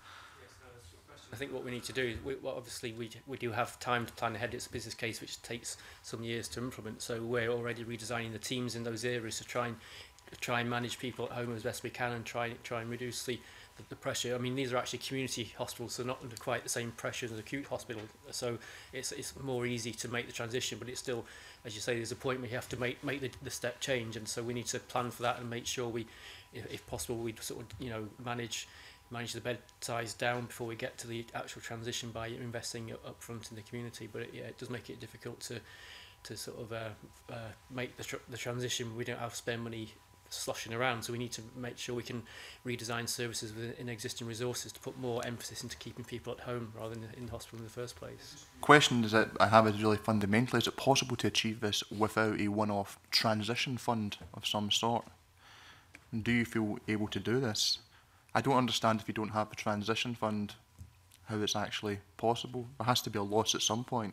I think what we need to do is, we, well, obviously we, we do have time to plan ahead. It's a business case which takes some years to implement, so we're already redesigning the teams in those areas to try and try and manage people at home as best we can, and try try and reduce the, the, the pressure. I mean, these are actually community hospitals, so not under quite the same pressure as an acute hospital, so it's, it's more easy to make the transition, but it's still, as you say, there's a point where you have to make, make the, the step change, and so we need to plan for that and make sure we, if, if possible, we sort of, you know, manage manage the bed size down before we get to the actual transition by investing up front in the community. But it, yeah, it does make it difficult to to sort of uh, uh, make the, tr the transition. We don't have spare money sloshing around, so we need to make sure we can redesign services within existing resources to put more emphasis into keeping people at home rather than in the hospital in the first place. Question is that I have is really fundamental. Is it possible to achieve this without a one-off transition fund of some sort? And do you feel able to do this? I don't understand, if you don't have a transition fund, how it's actually possible. There has to be a loss at some point.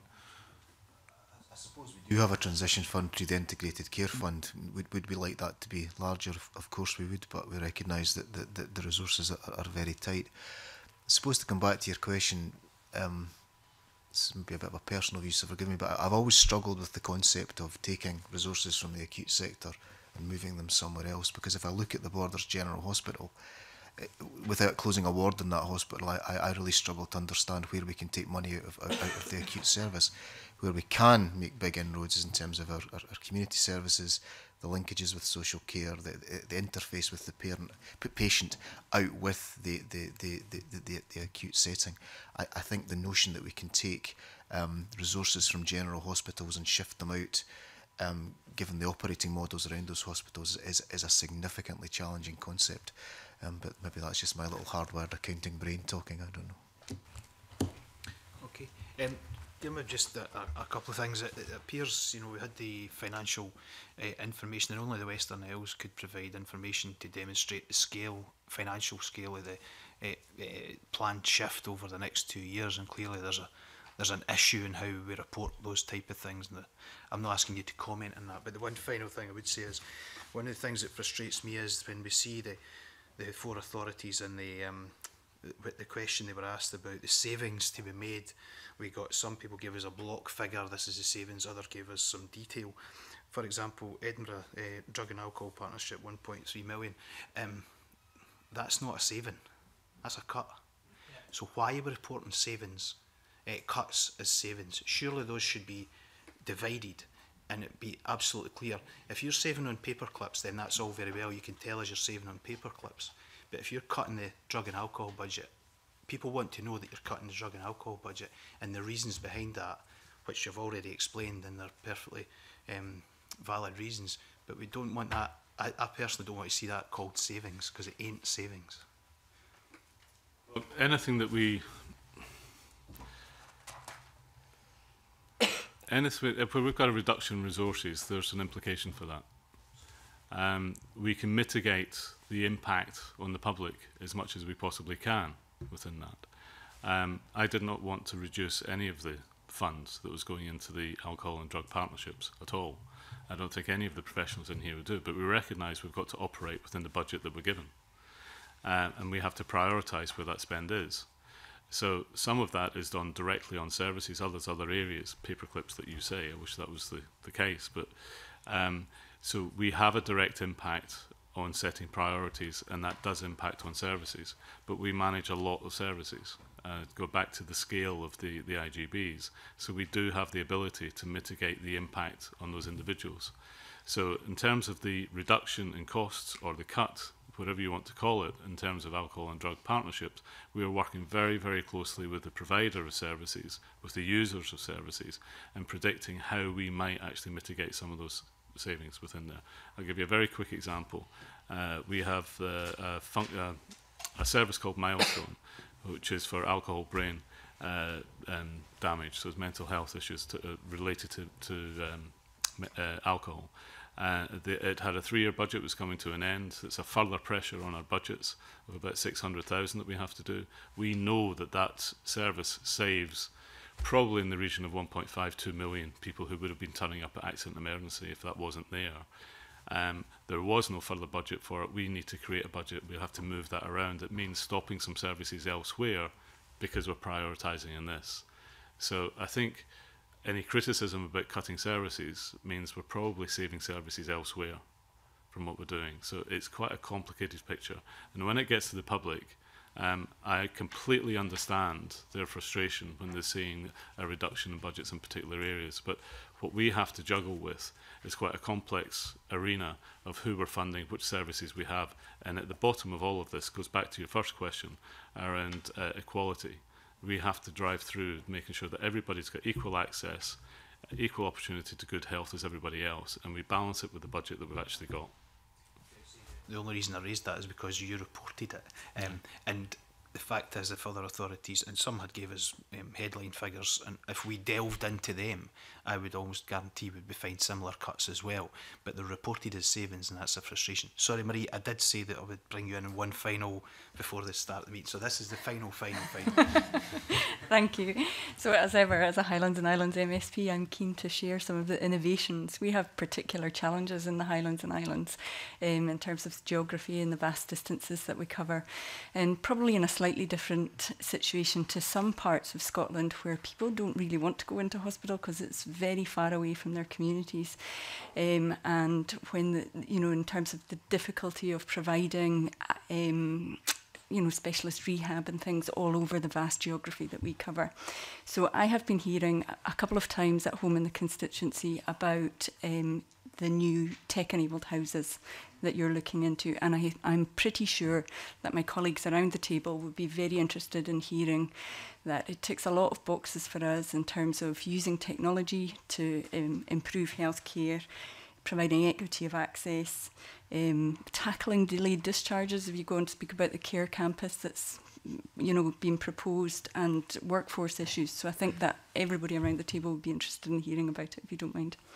I suppose we do have a transition fund through the integrated care fund. Would, would we like that to be larger? Of course we would, but we recognise that the, the, the resources are, are very tight. I suppose, to come back to your question, um, this may be a bit of a personal view, so forgive me, but I've always struggled with the concept of taking resources from the acute sector and moving them somewhere else, because if I look at the Borders General Hospital, without closing a ward in that hospital, I, I really struggle to understand where we can take money out of, out of the acute service. Where we can make big inroads is in terms of our, our, our community services, the linkages with social care, the, the interface with the parent, patient out with the, the, the, the, the, the acute setting. I, I think the notion that we can take um, resources from general hospitals and shift them out, um, given the operating models around those hospitals, is, is a significantly challenging concept. Um, but maybe that's just my little hard-wired accounting brain talking, I don't know. Okay. Um, give me just a, a, a couple of things. It, it appears, you know, we had the financial uh, information, and only the Western Isles could provide information to demonstrate the scale, financial scale of the uh, uh, planned shift over the next two years, and clearly there's a there's an issue in how we report those type of things. And the, I'm not asking you to comment on that, but the one final thing I would say is, one of the things that frustrates me is when we see the the four authorities and the um, the, the question they were asked about the savings to be made. We got some people gave us a block figure, this is the savings, others gave us some detail. For example, Edinburgh uh, Drug and Alcohol Partnership, one point three million. Um, that's not a saving, that's a cut. Yeah. So why are we reporting savings, uh, cuts as savings? Surely those should be divided and it be absolutely clear. If you're saving on paper clips, then that's all very well. You can tell us you're saving on paper clips. But if you're cutting the drug and alcohol budget, people want to know that you're cutting the drug and alcohol budget and the reasons behind that, which you've already explained, and they're perfectly um, valid reasons. But we don't want that. I, I personally don't want to see that called savings, because it ain't savings. Well, anything that we Anything, if we've got a reduction in resources, there's an implication for that. Um, we can mitigate the impact on the public as much as we possibly can within that. Um, I did not want to reduce any of the funds that was going into the alcohol and drug partnerships at all. I don't think any of the professionals in here would do it, but we recognise we've got to operate within the budget that we're given. Uh, and we have to prioritise where that spend is. So some of that is done directly on services, others other areas, paperclips that you say. I wish that was the, the case. But um, so we have a direct impact on setting priorities, and that does impact on services. But we manage a lot of services. Uh, go back to the scale of the, the I G Bs. So we do have the ability to mitigate the impact on those individuals. So in terms of the reduction in costs or the cut, whatever you want to call it, in terms of alcohol and drug partnerships, we are working very, very closely with the provider of services, with the users of services, and predicting how we might actually mitigate some of those savings within there. I'll give you a very quick example. Uh, we have uh, a, fun uh, a service called Milestone, which is for alcohol brain uh, um, damage, so it's mental health issues to, uh, related to, to um, uh, alcohol. Uh, the, it had a three-year budget, was coming to an end. It's a further pressure on our budgets of about six hundred thousand that we have to do. We know that that service saves probably in the region of one point five two million people who would have been turning up at accident emergency if that wasn't there. Um, there was no further budget for it. We need to create a budget. We have to move that around. It means stopping some services elsewhere because we're prioritising in this. So I think any criticism about cutting services means we're probably saving services elsewhere from what we're doing. So it's quite a complicated picture. And when it gets to the public, um, I completely understand their frustration when they're seeing a reduction in budgets in particular areas. But what we have to juggle with is quite a complex arena of who we're funding, which services we have. And at the bottom of all of this goes back to your first question around uh, equality. We have to drive through making sure that everybody's got equal access, equal opportunity to good health as everybody else, and we balance it with the budget that we've actually got. The only reason I raised that is because you reported it. Um, and the fact is, if other authorities, and some had gave us um, headline figures, and if we delved into them, I would almost guarantee we'd be find similar cuts as well. But they're reported as savings, and that's a frustration. Sorry, Marie, I did say that I would bring you in in one final before the start of the meeting. So this is the final, final, final. Thank you. So as ever, as a Highlands and Islands M S P, I'm keen to share some of the innovations. We have particular challenges in the Highlands and Islands um, in terms of geography and the vast distances that we cover, and probably in a slightly different situation to some parts of Scotland where people don't really want to go into hospital because it's very far away from their communities. Um, and when, the, you know, in terms of the difficulty of providing um, you know, specialist rehab and things all over the vast geography that we cover. So I have been hearing a couple of times at home in the constituency about um, the new tech-enabled houses that you're looking into, and I, I'm pretty sure that my colleagues around the table would be very interested in hearing that it ticks a lot of boxes for us in terms of using technology to um, improve healthcare, providing equity of access, um, tackling delayed discharges if you go and speak about the care campus that's you know, being proposed, and workforce issues. So I think that everybody around the table would be interested in hearing about it, if you don't mind.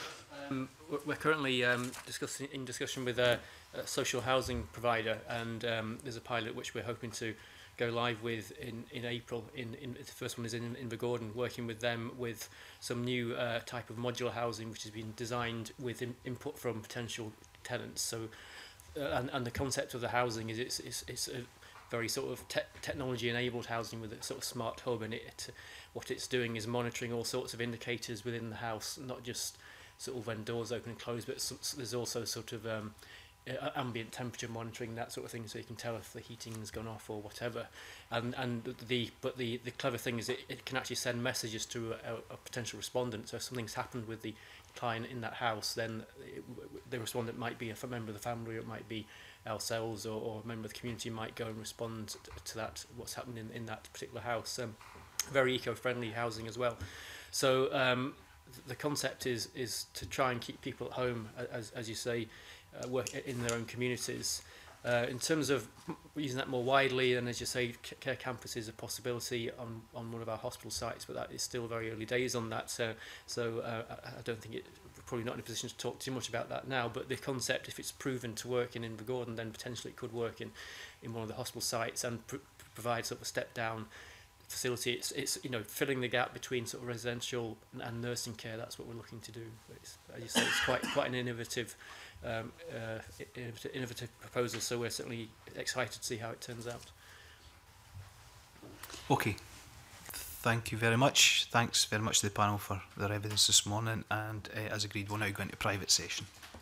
Um, we're currently um, discussing in discussion with a, a social housing provider, and um, there's a pilot which we're hoping to go live with in, in April. In, in, the first one is in Invergordon, working with them with some new uh, type of modular housing which has been designed with in, input from potential tenants. So, uh, and, and the concept of the housing is it's, it's, it's a very sort of te technology-enabled housing with a sort of smart hub, and it, what it's doing is monitoring all sorts of indicators within the house, not just sort of when doors open and close, but so, so there's also sort of um, uh, ambient temperature monitoring, that sort of thing, so you can tell if the heating's gone off or whatever. And and the but the the clever thing is it, it can actually send messages to a, a potential respondent. So if something's happened with the client in that house, then it, the respondent might be a member of the family, or it might be ourselves, or, or a member of the community might go and respond to, to that, what's happening in, in that particular house. Um, very eco-friendly housing as well. So um, the concept is is to try and keep people at home, as, as you say, uh, work in their own communities. Uh, in terms of using that more widely, and as you say, care campus is a possibility on, on one of our hospital sites, but that is still very early days on that. So, so uh, I don't think it, we're probably not in a position to talk too much about that now. But the concept, if it's proven to work in Invergordon, then potentially it could work in, in one of the hospital sites and pr provide sort of a step down facility. It's, it's you know filling the gap between sort of residential and, and nursing care. That's what we're looking to do. But it's, as you say, it's quite quite an innovative, um, uh, innovative, innovative proposal. So we're certainly excited to see how it turns out. Okay. Thank you very much. Thanks very much to the panel for their evidence this morning. And uh, as agreed, we'll now go into private session.